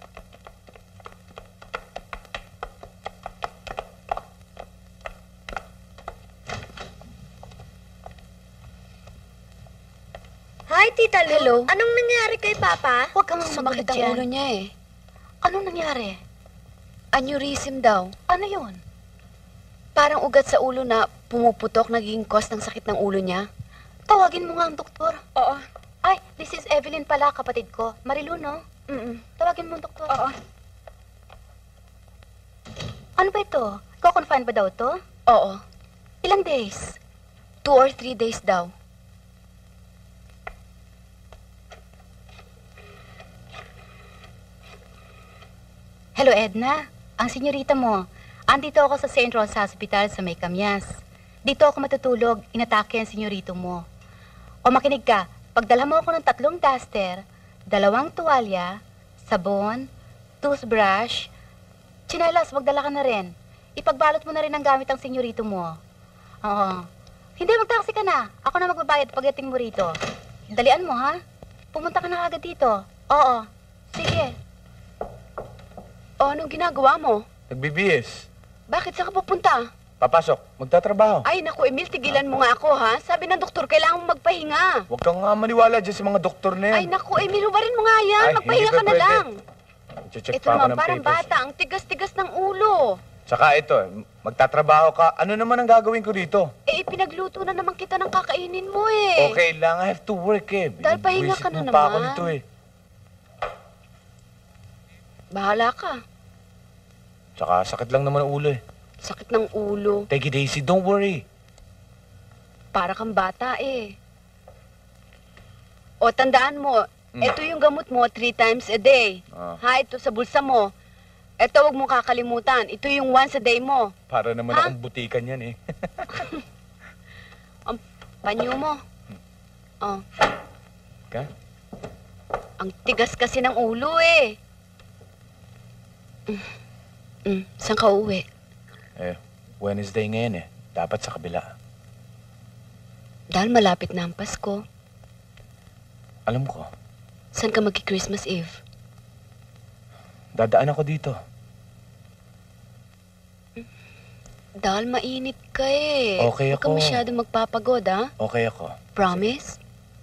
S2: Hi, Tita Lu.
S1: Hello.
S2: Anong nangyari kay Papa?
S6: Huwag kang
S1: Sumakit
S6: sumakit
S1: ang
S6: dyan.
S1: ulo niya eh.
S6: Anong nangyari?
S1: Aneurysm daw.
S6: Ano yun?
S1: Parang ugat sa ulo na pumuputok, naging cause ng sakit ng ulo niya.
S6: Tawagin mo nga ang doktor.
S1: Oo.
S6: Ay, this is Evelyn pala, kapatid ko. Marilu, no?
S1: Mm-mm.
S6: Tawagin mo ang doktor.
S1: Oo.
S6: Ano ba ito? Ko-confine ba daw to?
S1: Oo.
S6: Ilang days?
S1: Two or three days daw.
S6: Hello, Edna. Ang senyorita mo. Andito ako sa Saint Rose Hospital sa May Kamyas. Dito ako matutulog. Inatake ang senyorito mo. O makinig ka. Pagdala mo ako ng tatlong duster, dalawang tuwalya, sabon, toothbrush, tsinelas, magdala ka na rin. Ipagbalot mo na rin ang gamit ang senyorito mo. Oo. Hindi, magtaksi ka na. Ako na magbabayad pagdating mo rito. Dalian mo, ha? Pumunta ka na agad dito. Oo. Sige.
S1: O, anong ginagawa mo?
S5: Nagbi-B S.
S1: Bakit saan ka pupunta?
S5: Papasok. Magtatrabaho.
S1: Ay, naku, Emil, tigilan mo nga ako, ha? Sabi ng doktor, kailangan mo magpahinga.
S5: Huwag kang nga maniwala dyan sa mga doktor na yan.
S1: Ay, naku, Emil, hubarin mo nga yan.
S5: Ay,
S1: Magpahinga
S5: hindi
S1: ka na
S5: pwede.
S1: lang.
S5: Check
S1: Ito
S5: pa ako
S1: naman,
S5: ng
S1: parang
S5: papers.
S1: bata, ang tigas-tigas ng ulo.
S5: Tsaka ito, magtatrabaho ka. Ano naman ang gagawin ko dito?
S1: Eh, pinagluto na naman kita ng kakainin mo, eh.
S5: Okay lang, I have to work eh.
S1: Dahil pahinga ka
S5: Buwisit
S1: na
S5: mo pa ako
S1: naman.
S5: nito eh.
S1: Bahala ka.
S5: Tsaka sakit lang naman ang ulo eh.
S1: Sakit ng ulo.
S5: Take it easy, don't worry.
S1: Para kang bata, eh. O, tandaan mo,
S5: Mm.
S1: ito yung gamot mo three times a day.
S5: Ah.
S1: Ha, ito sa bulsa mo. Ito, huwag mo kakalimutan. Ito yung once a day mo.
S5: Para naman
S1: Ha?
S5: akong butikan yan eh.
S1: Ang panyo mo. Oh.
S5: Ka?
S1: Ang tigas kasi ng ulo, eh. Mm. Mm. Saan ka uuwi?
S5: Eh, Wednesday ngayon eh. Dapat sa kabila.
S1: Dahil malapit na ang Pasko.
S5: Alam ko,
S1: Saan ka magki-Christmas Eve?
S5: dadaan ako dito.
S1: Dahil mainit ka eh.
S5: Okay
S1: Huwag ka
S5: ako.
S1: masyadong magpapagod, ha?
S5: Okay ako.
S1: Promise?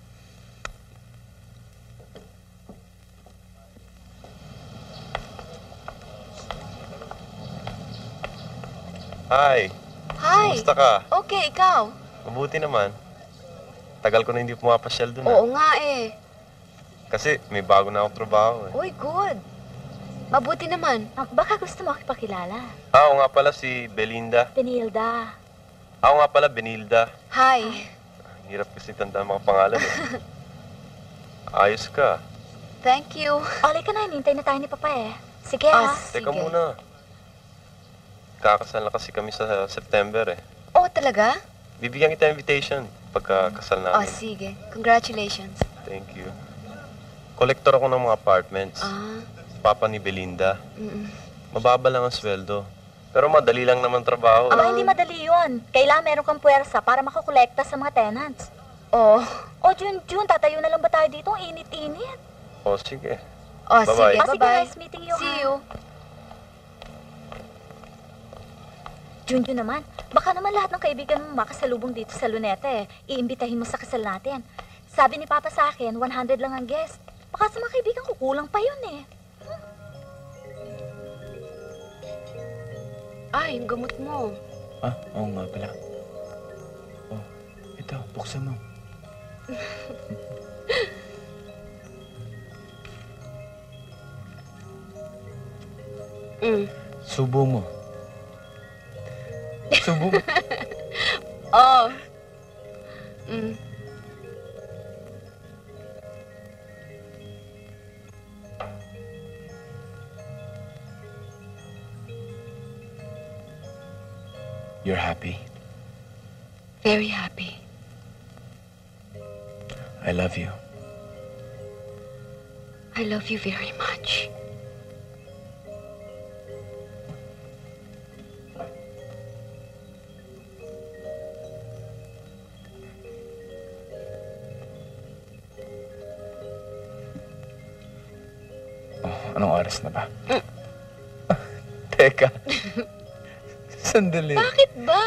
S8: Hi,
S1: Hi!
S8: kumusta ka?
S1: Okay, ikaw?
S8: Mabuti naman. Tagal ko na hindi pumapasyal dun
S1: Oo
S8: ah.
S1: nga eh.
S8: Kasi may bago na akong trabaho eh.
S1: Uy, good. Mabuti naman.
S6: Ah, baka gusto mo pakilala.
S8: Ah, oo nga pala si Belinda.
S6: Benilda.
S8: Ako nga pala, Benilda.
S1: Hi.
S8: Hirap kasi tandaan mga pangalan eh. Ayos ka.
S1: Thank you.
S6: Olay ka na, hinintay na tayo ni Papa eh. Sige
S1: Ah,
S6: ha.
S8: Teka muna. Kakasal na kasi kami sa September eh.
S1: Oh, talaga?
S8: Bibigyan kita invitation pagkakasal
S1: Oh,
S8: namin.
S1: sige. Congratulations.
S8: Thank you. Kolektor ako ng mga apartments.
S1: Ah,
S8: Papa ni Belinda.
S1: mm
S8: Mababa lang ang sweldo. Pero madali lang naman trabaho.
S6: Aba, hindi madali yun. Kailangan meron kang puwersa para makakolekta sa mga tenants.
S1: Oh.
S6: O, June, June, tatayo na lang ba tayo dito? Ang init-init.
S8: O, sige.
S1: Oh,
S8: Bye-bye.
S1: sige.
S6: Ah, sige,
S1: Bye-bye.
S6: nice meeting you,
S1: See
S6: ha?
S1: you.
S6: June, June naman, baka naman lahat ng kaibigan mo makasalubong dito sa Luneta eh. Iimbitahin mo sa kasal natin. Sabi ni Papa sa akin, one hundred lang ang guest. Baka sa mga kaibigan ko, kulang pa yun eh.
S1: Ay, yung gamot mo.
S5: Ah, oo nga pala. Oh, ito, buksan mo.
S1: Mm.
S5: Subo mo. Subo mo.
S1: Oh. Mm.
S5: You're happy?
S1: Very happy.
S5: I love you.
S1: I love you very much.
S5: Oh, anong oras na ba? Teka. Sandali.
S1: Bakit ba?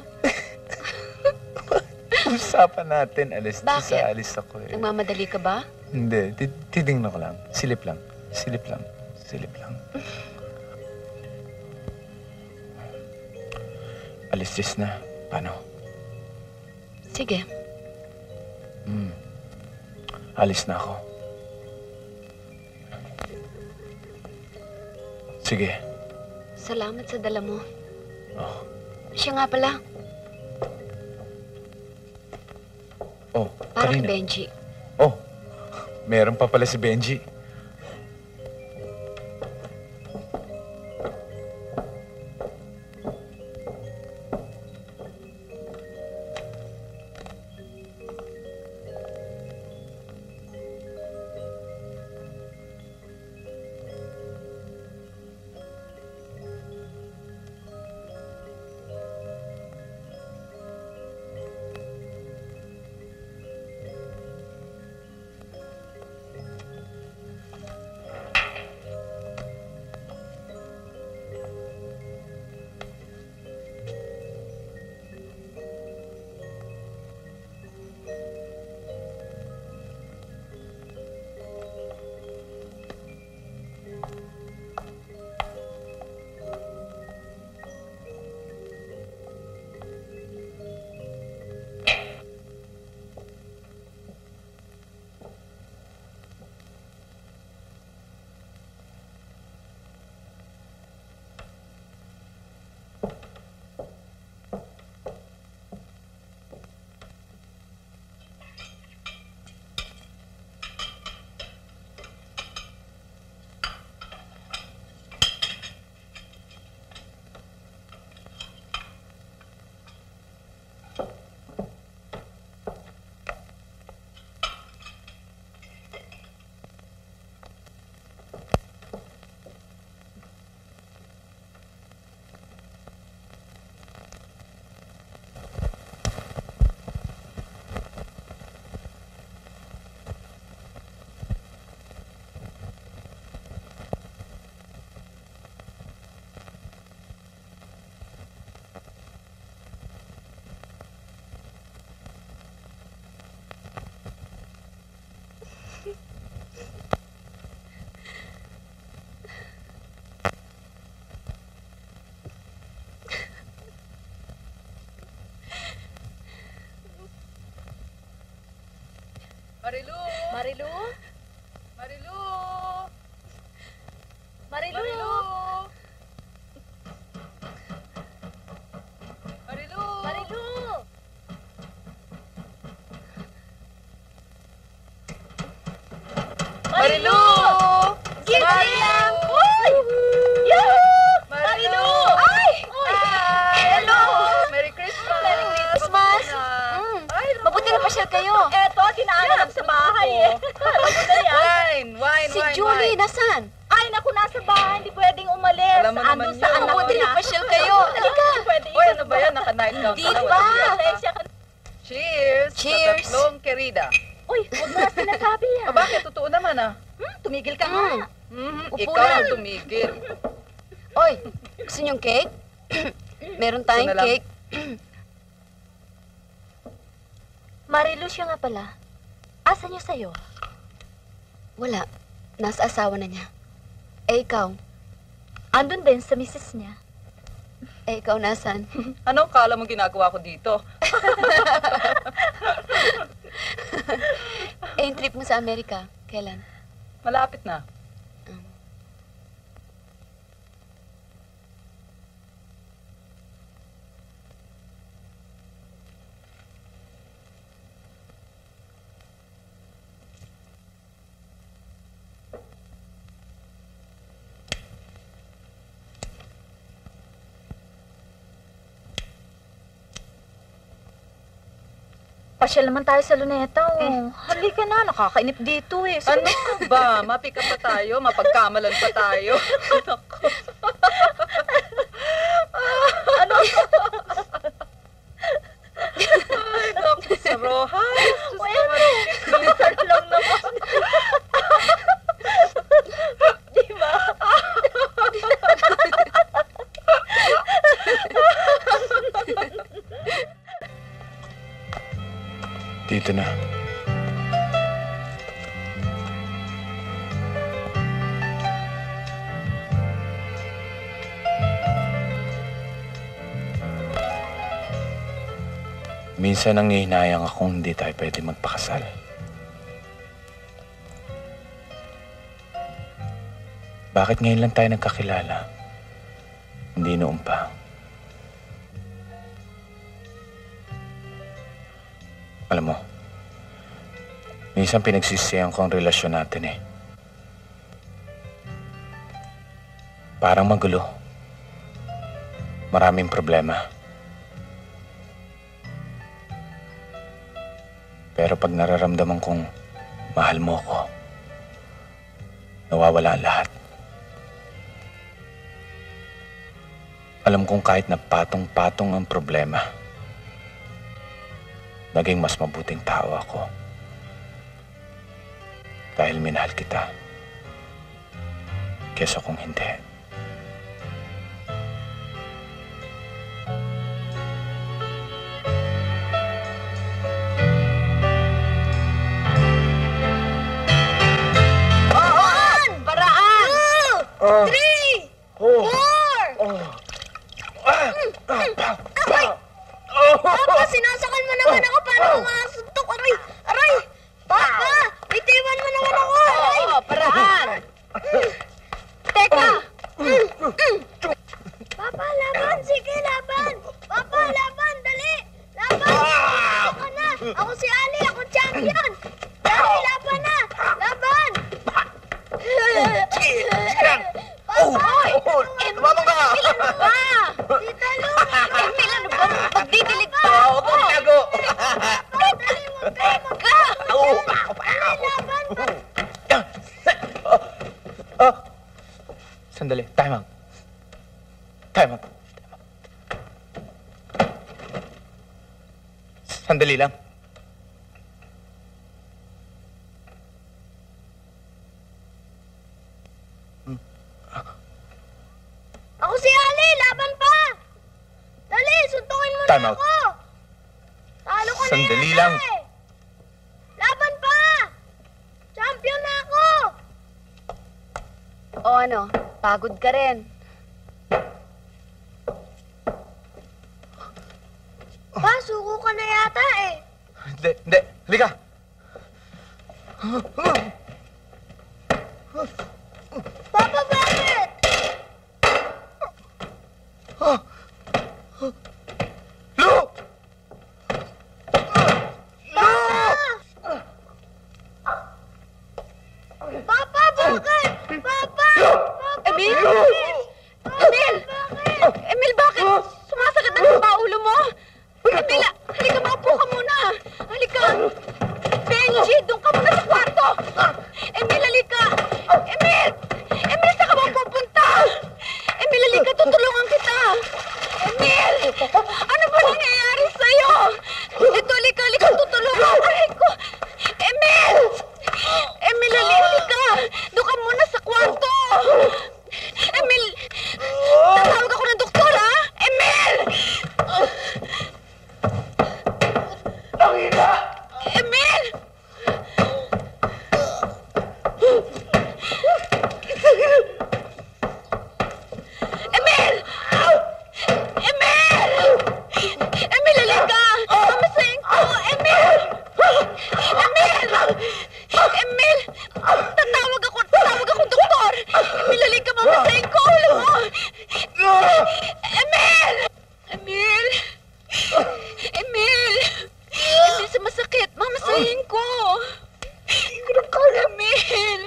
S5: Usapan natin. Alis
S1: Bakit?
S5: sa alis ako eh.
S1: Nagmamadali ka ba?
S5: Hindi. Ti- Titingnan ko lang. Silip lang. Silip lang. Silip lang. Alis Jess na. Paano?
S1: Sige.
S5: Hmm. Alis na ako. Sige.
S1: Salamat sa dala mo.
S5: Oh.
S1: Siya nga pala.
S5: Oh,
S1: Para kay
S5: kanina.
S1: Benji.
S5: Oh, meron pa pala si Benji.
S7: Marilu!
S6: Marilu?
S7: Marilu!
S6: Marilu!
S7: Marilu!
S6: Marilu!
S7: Marilu!
S6: Gising!
S7: Uy!
S6: Yahoo!
S7: Marilu!
S6: Ay!
S7: Hello! Merry Christmas!
S6: Merry Christmas!
S7: Mm.
S6: Ay, mabuti na pasyal kayo.
S2: Eto, dinaanan lang sa bahay eh. Alam mo na yan.
S7: Wine! Wine!
S1: Si
S7: wine!
S1: Julie,
S7: wine.
S1: nasaan?
S2: Ay, naku, nasa bahay. Hindi pwedeng umalis.
S7: Alam mo naman
S2: Andun sa
S7: yun.
S2: anak
S1: Mabuti
S2: niya.
S1: na pasyal kayo. Halika.
S2: Hindi pwede
S7: Uy, ano ba yan? Naka-night gown
S1: Di
S7: ka na,
S1: ba?
S7: walang biyak ka.
S2: Pasensya ka.
S7: Cheers!
S1: Cheers.
S7: Sa tatlong kerida.
S2: Uy, huwag mo na sinasabi yan.
S7: Ah, bakit? Totoo naman ah.
S2: Hmm, tumigil ka nga.
S7: Mhm,
S1: Upo
S7: ikaw
S1: na.
S7: ang tumigil.
S1: Oy, gusto niyong cake? Meron tayong
S7: Gusto na lang.
S1: cake.
S6: Marilu siya nga pala. Asa niya sa'yo?
S1: Wala. Nasa asawa na niya. Eh, ikaw?
S6: Andun din sa misis niya.
S1: Eh, ikaw nasan?
S7: Anong kala mo ginagawa ko dito?
S1: Eh, yung trip mo sa Amerika, kailan?
S7: Malapit na.
S6: Pasyal naman tayo sa Luneta, oh. Halika na, nakakainip dito eh.
S7: Ano ba? Mapika pa tayo, mapagkamalan pa tayo. Naku. Ano? Ay, naku, sa Rojas.
S6: Well, minsan lang naman. Di ba?
S5: Dito na. Minsan nangihinayang akong hindi tayo pwede magpakasal. Bakit ngayon lang tayo nagkakilala? Hindi noon pa. Alam mo, minsan pinagsisiyan ko ang relasyon natin eh. Parang magulo. Maraming problema. Pero pag nararamdaman kong mahal mo ko, nawawala ang lahat. Alam kong kahit na patong-patong ang problema, naging mas mabuting tao ako. Dahil minahal kita. Kesa kung hindi.
S2: Paraan! Paraan! Two! Three! Four! Aray! Papa, sinasakal mo naman ako. Paano ko makasuntok? Aray! Aray! Papa! Bitiwan mo naman ako! Aray!
S1: Oo, paraan!
S2: Teka! Papa, laban! Sige, laban! Papa, laban! Dali! Laban! Ako na! Ako si Ali! Ako champion! Dali, laban na! Laban! Papa!
S14: Tumamang ka!
S2: Ilan mo ba? Tita Lu!
S1: Emil, ano ba? Magdidilig pa
S14: Oo,
S1: ako!
S14: kung tago!
S2: Dali, wag kayo! Wag ka! Dali, laban!
S5: Sandali, time out. Time out. Sandali lang.
S2: Ako si Ali! Laban pa! Dali, suntukin mo
S5: Time
S2: na
S5: out.
S2: ako! Talo ko na
S5: Sandali
S2: yata
S5: lang.
S2: eh. Laban pa! Champion na ako!
S1: O ano, pagod ka rin.
S2: Pa, suko ka na yata eh.
S5: Hindi, hindi. Halika.
S2: Papa, bakit?
S5: Lu!
S2: Papa, bakit? Papa!
S1: Emil! Emil! Emil, bakit? Sumasakit na ba ulo mo? Emil, halika, maupo ka muna. Halika. Benji, doon ka muna sa kwarto. Emil, halika. Emil! Emil, saan ka ba pupunta? Emil, halika, tutulungan kita. Emil! Ano ba nangyayari sa'yo? Ito, halika, halika, tutulungan. Aray ko. Emil! Emil, halika. Doon ka muna sa kwarto. Emil! Tatawag ako ng doktor, ha? Emil! Emil!
S2: Emil! Tatawag ako, tatawag ako, doktor! Emil, halika, mamasahin ko, ulo mo! Emil! Emil! Emil! Emil, sa masakit, mamasahin ko! Emil!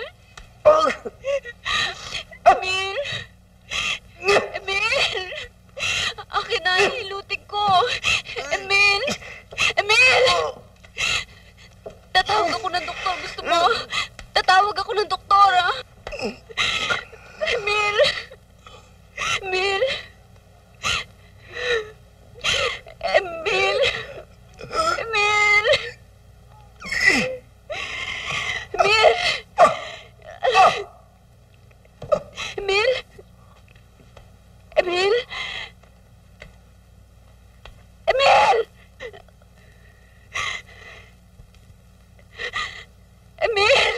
S2: Emil! Emil! Akin na, hilutin ko! Emil! Emil! Tatawag ako ng doktor. Gusto mo? Tatawag ako ng doktor, ha? Emil! Emil! Emil! Emil! Emil! Emil! Emil! Emil! Emil!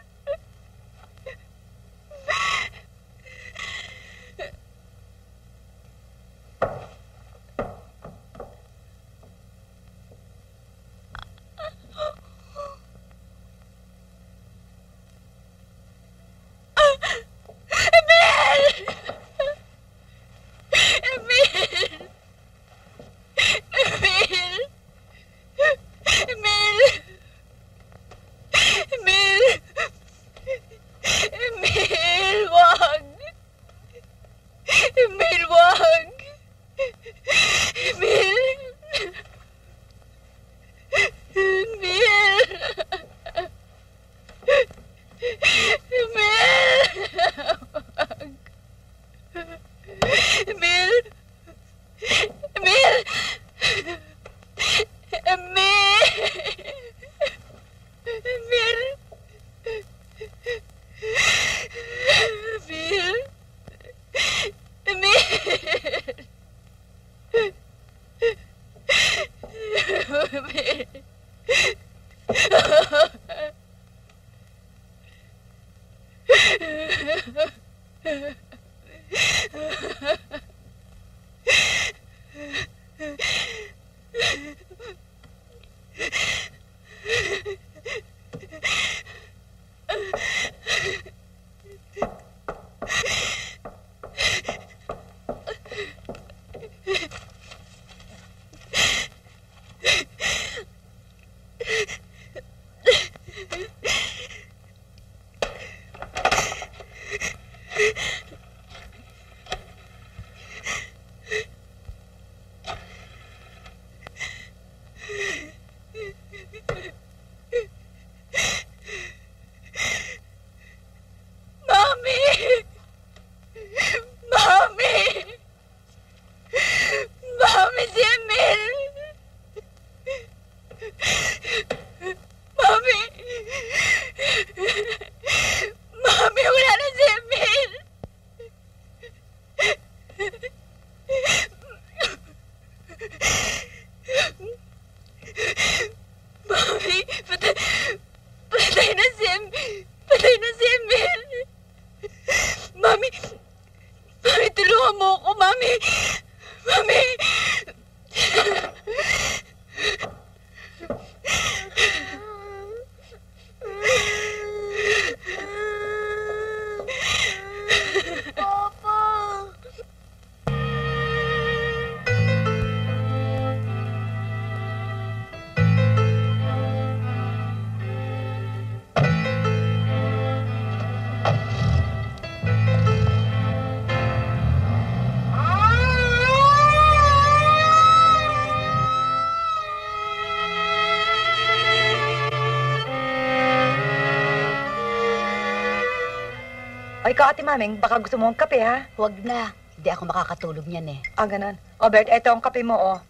S9: O ikaw, Ate Maming, baka gusto mo ng kape, ha?
S6: Huwag na. Hindi ako makakatulog niyan eh.
S9: Ah, ganun. O, Bert, eto ang kape mo, oh.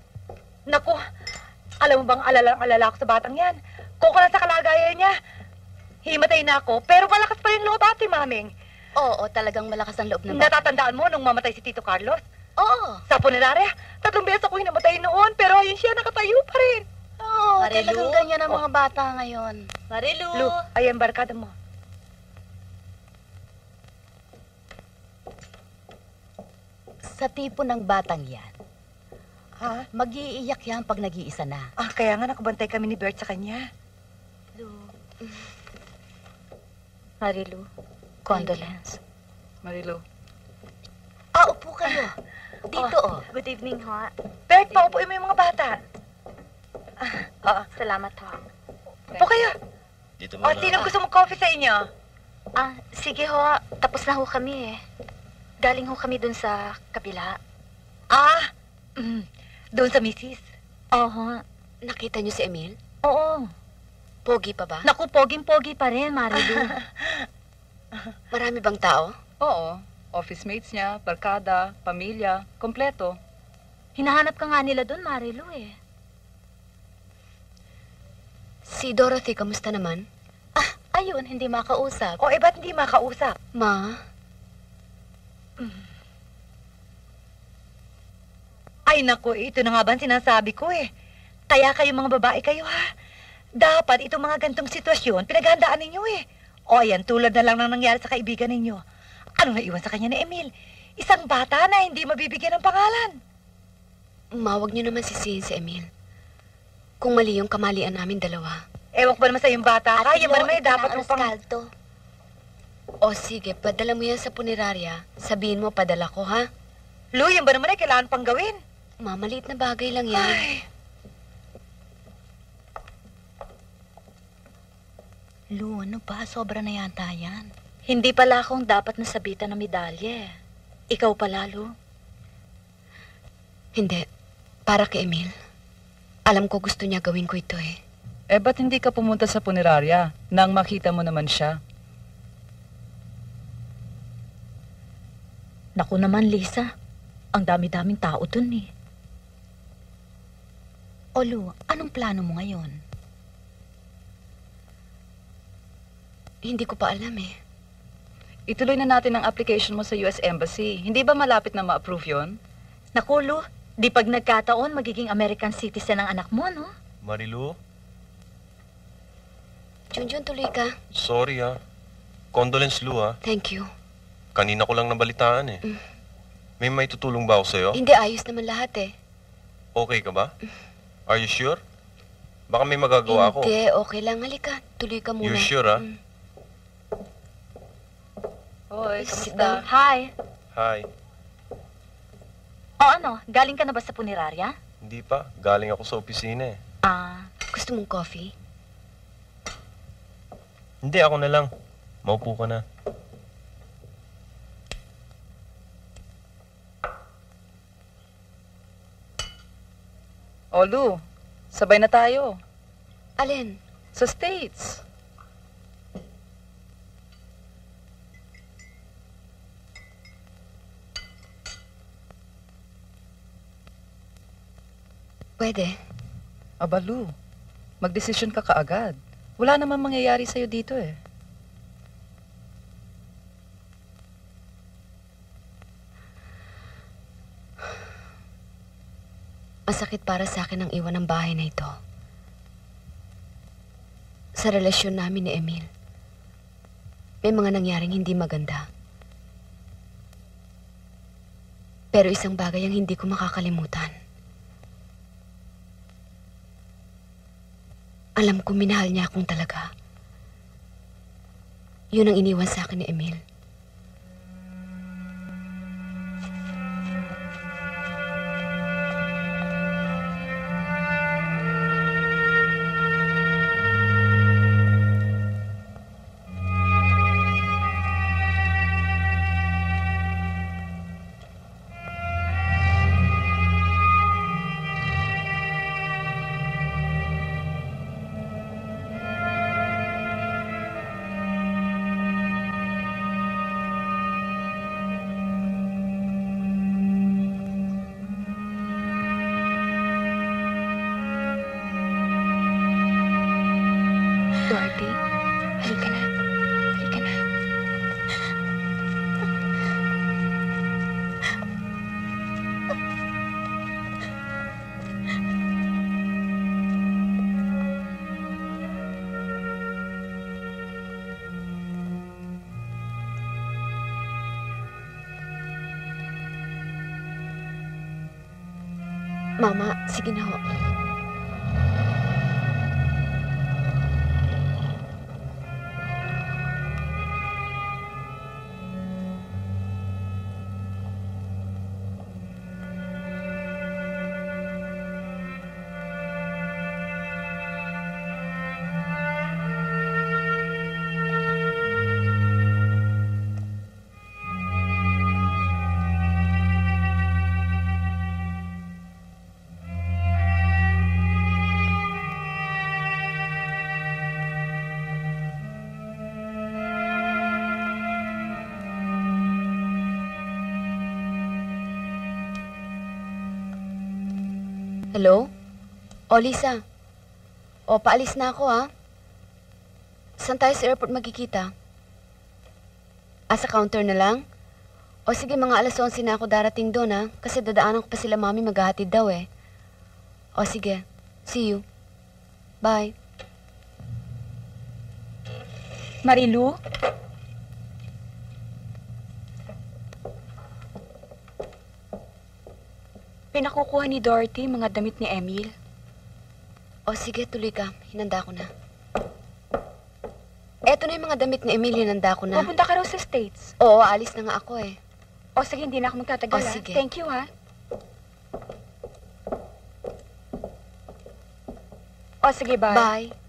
S9: Naku, alam mo bang alala-alala ako sa batang yan? Kung ko lang sa kalagayan niya, himatay na ako, pero malakas pa rin loob, Ate Maming.
S6: Oo, talagang malakas ang loob ng bata.
S9: Natatandaan mo nung mamatay si Tito Carlos?
S6: Oo.
S9: Sa punerarya, tatlong beses ako hinamatay noon, pero ayun siya, nakatayo pa rin.
S6: Oo, talagang ganyan ang mga bata ngayon.
S2: Marilu!
S9: Lu, ayan, barkada mo.
S6: Sa tipo ng batang yan,
S9: ha?
S6: Mag-iiyak yan pag nag-iisa na.
S9: Ah, kaya nga nakabantay kami ni Bert sa kanya.
S6: Lu. Marilu, condolence.
S7: Marilu.
S6: Ah, upo kayo. Dito, oh.
S2: Good evening, ho.
S9: Bert, paupuin mo yung mga bata.
S6: Oo, salamat, ho.
S9: Upo kayo.
S10: Dito
S9: O, sinong gusto mo coffee sa inyo?
S6: Ah, sige ho. Tapos na ho kami eh. Galing ho kami dun sa kabila.
S9: Ah, mm, doon sa misis.
S6: Oo.
S1: Nakita niyo si Emil?
S6: Oo.
S1: Pogi pa ba?
S6: Naku, poging-pogi pa rin, Marilu.
S1: Marami bang tao?
S7: Oo. Office mates niya, barkada, pamilya, kompleto.
S6: Hinahanap ka nga nila dun, Marilu eh.
S1: Si Dorothy, kamusta naman?
S6: Ah, ayun, hindi makausap.
S9: O, eh, ba't hindi makausap?
S1: Ma?
S9: Ay, naku, ito na nga ba ang sinasabi ko eh. Kaya kayo mga babae kayo ha. Dapat itong mga gantong sitwasyon, pinaghandaan ninyo eh. O, ayan, tulad na lang ng nangyari sa kaibigan ninyo. Anong naiwan sa kanya ni Emil? Isang bata na hindi mabibigyan ng pangalan.
S1: Mawag niyo naman sisihin si Emil. Kung mali yung kamalian namin dalawa.
S9: Ewan ko ba naman sa yung bata ka? Yung ba naman eh, dapat mo pang...
S1: O sige, padala mo yan sa punerarya. Sabihin mo, padala ko, ha?
S9: Lu, yung ba naman eh, kailangan pang gawin?
S1: Ma, maliit na bagay lang yan.
S9: Ay.
S6: Lu, ano ba? Sobra na yata yan. Hindi pala akong dapat nasabitan ng medalye. Ikaw pala, Lu.
S1: Hindi. Para kay Emil. Alam ko gusto niya gawin ko ito eh.
S7: Eh, ba't hindi ka pumunta sa punerarya nang makita mo naman siya?
S6: Naku naman, Lisa. Ang dami-daming tao dun eh. O Lu, anong plano mo ngayon?
S1: Hindi ko pa alam eh.
S7: Ituloy na natin ang application mo sa U S Embassy. Hindi ba malapit na ma-approve yun?
S6: Naku, Lu, di pag nagkataon, magiging American citizen ang anak mo, no?
S8: Marilu,
S1: Junjun, tuloy ka.
S8: sorry ha. Condolence, Lu ha.
S1: Thank you.
S8: Kanina ko lang nabalitaan eh.
S1: Mm.
S8: May may tutulong ba ako sa'yo?
S1: Hindi, ayos naman lahat eh.
S8: Okay ka ba? Are you sure? Baka may magagawa ako.
S1: Hindi, okay lang. Halika, tuloy ka muna.
S8: You sure ha?
S1: Mm.
S7: Hoy,
S1: Sit
S7: kamusta?
S1: down.
S6: Hi.
S8: Hi.
S6: O ano, galing ka na ba sa punerarya?
S8: Hindi pa. Galing ako sa opisina eh.
S6: Ah,
S1: Gusto mong coffee?
S8: Hindi, ako na lang. Maupo ka na.
S7: O, Lu, sabay na tayo.
S1: Alin?
S7: Sa States.
S1: Pwede.
S7: Aba, Lu, magdesisyon ka kaagad. Wala naman mangyayari sa'yo dito eh.
S1: Masakit para sa akin ang iwan ng bahay na ito. Sa relasyon namin ni Emil, may mga nangyaring hindi maganda. Pero isang bagay ang hindi ko makakalimutan. Alam ko minahal niya akong talaga. Yun ang iniwan sa akin ni Emil. Dorothy, halika na. Halika na. Mama, sige na ho. Hello? O, Lisa. O, paalis na ako, ha? Saan tayo sa airport magkikita? Ah, sa counter na lang? O, sige, mga alas onse na ako darating doon, ha? Kasi dadaanan ko pa sila mami maghahatid daw, eh. O, sige. See you. Bye.
S15: Marilu? Pinakukuha ni Dorothy mga damit ni Emil.
S1: O, sige, tuloy ka. Hinanda ko na. Eto na yung mga damit ni Emil, hinanda ko na.
S15: Pupunta ka raw sa States.
S1: Oo, alis na nga ako, eh.
S15: O, sige, hindi na ako magtatagal,
S1: O,
S15: ha?
S1: sige.
S15: Thank you, ha? O, sige, bye.
S1: Bye.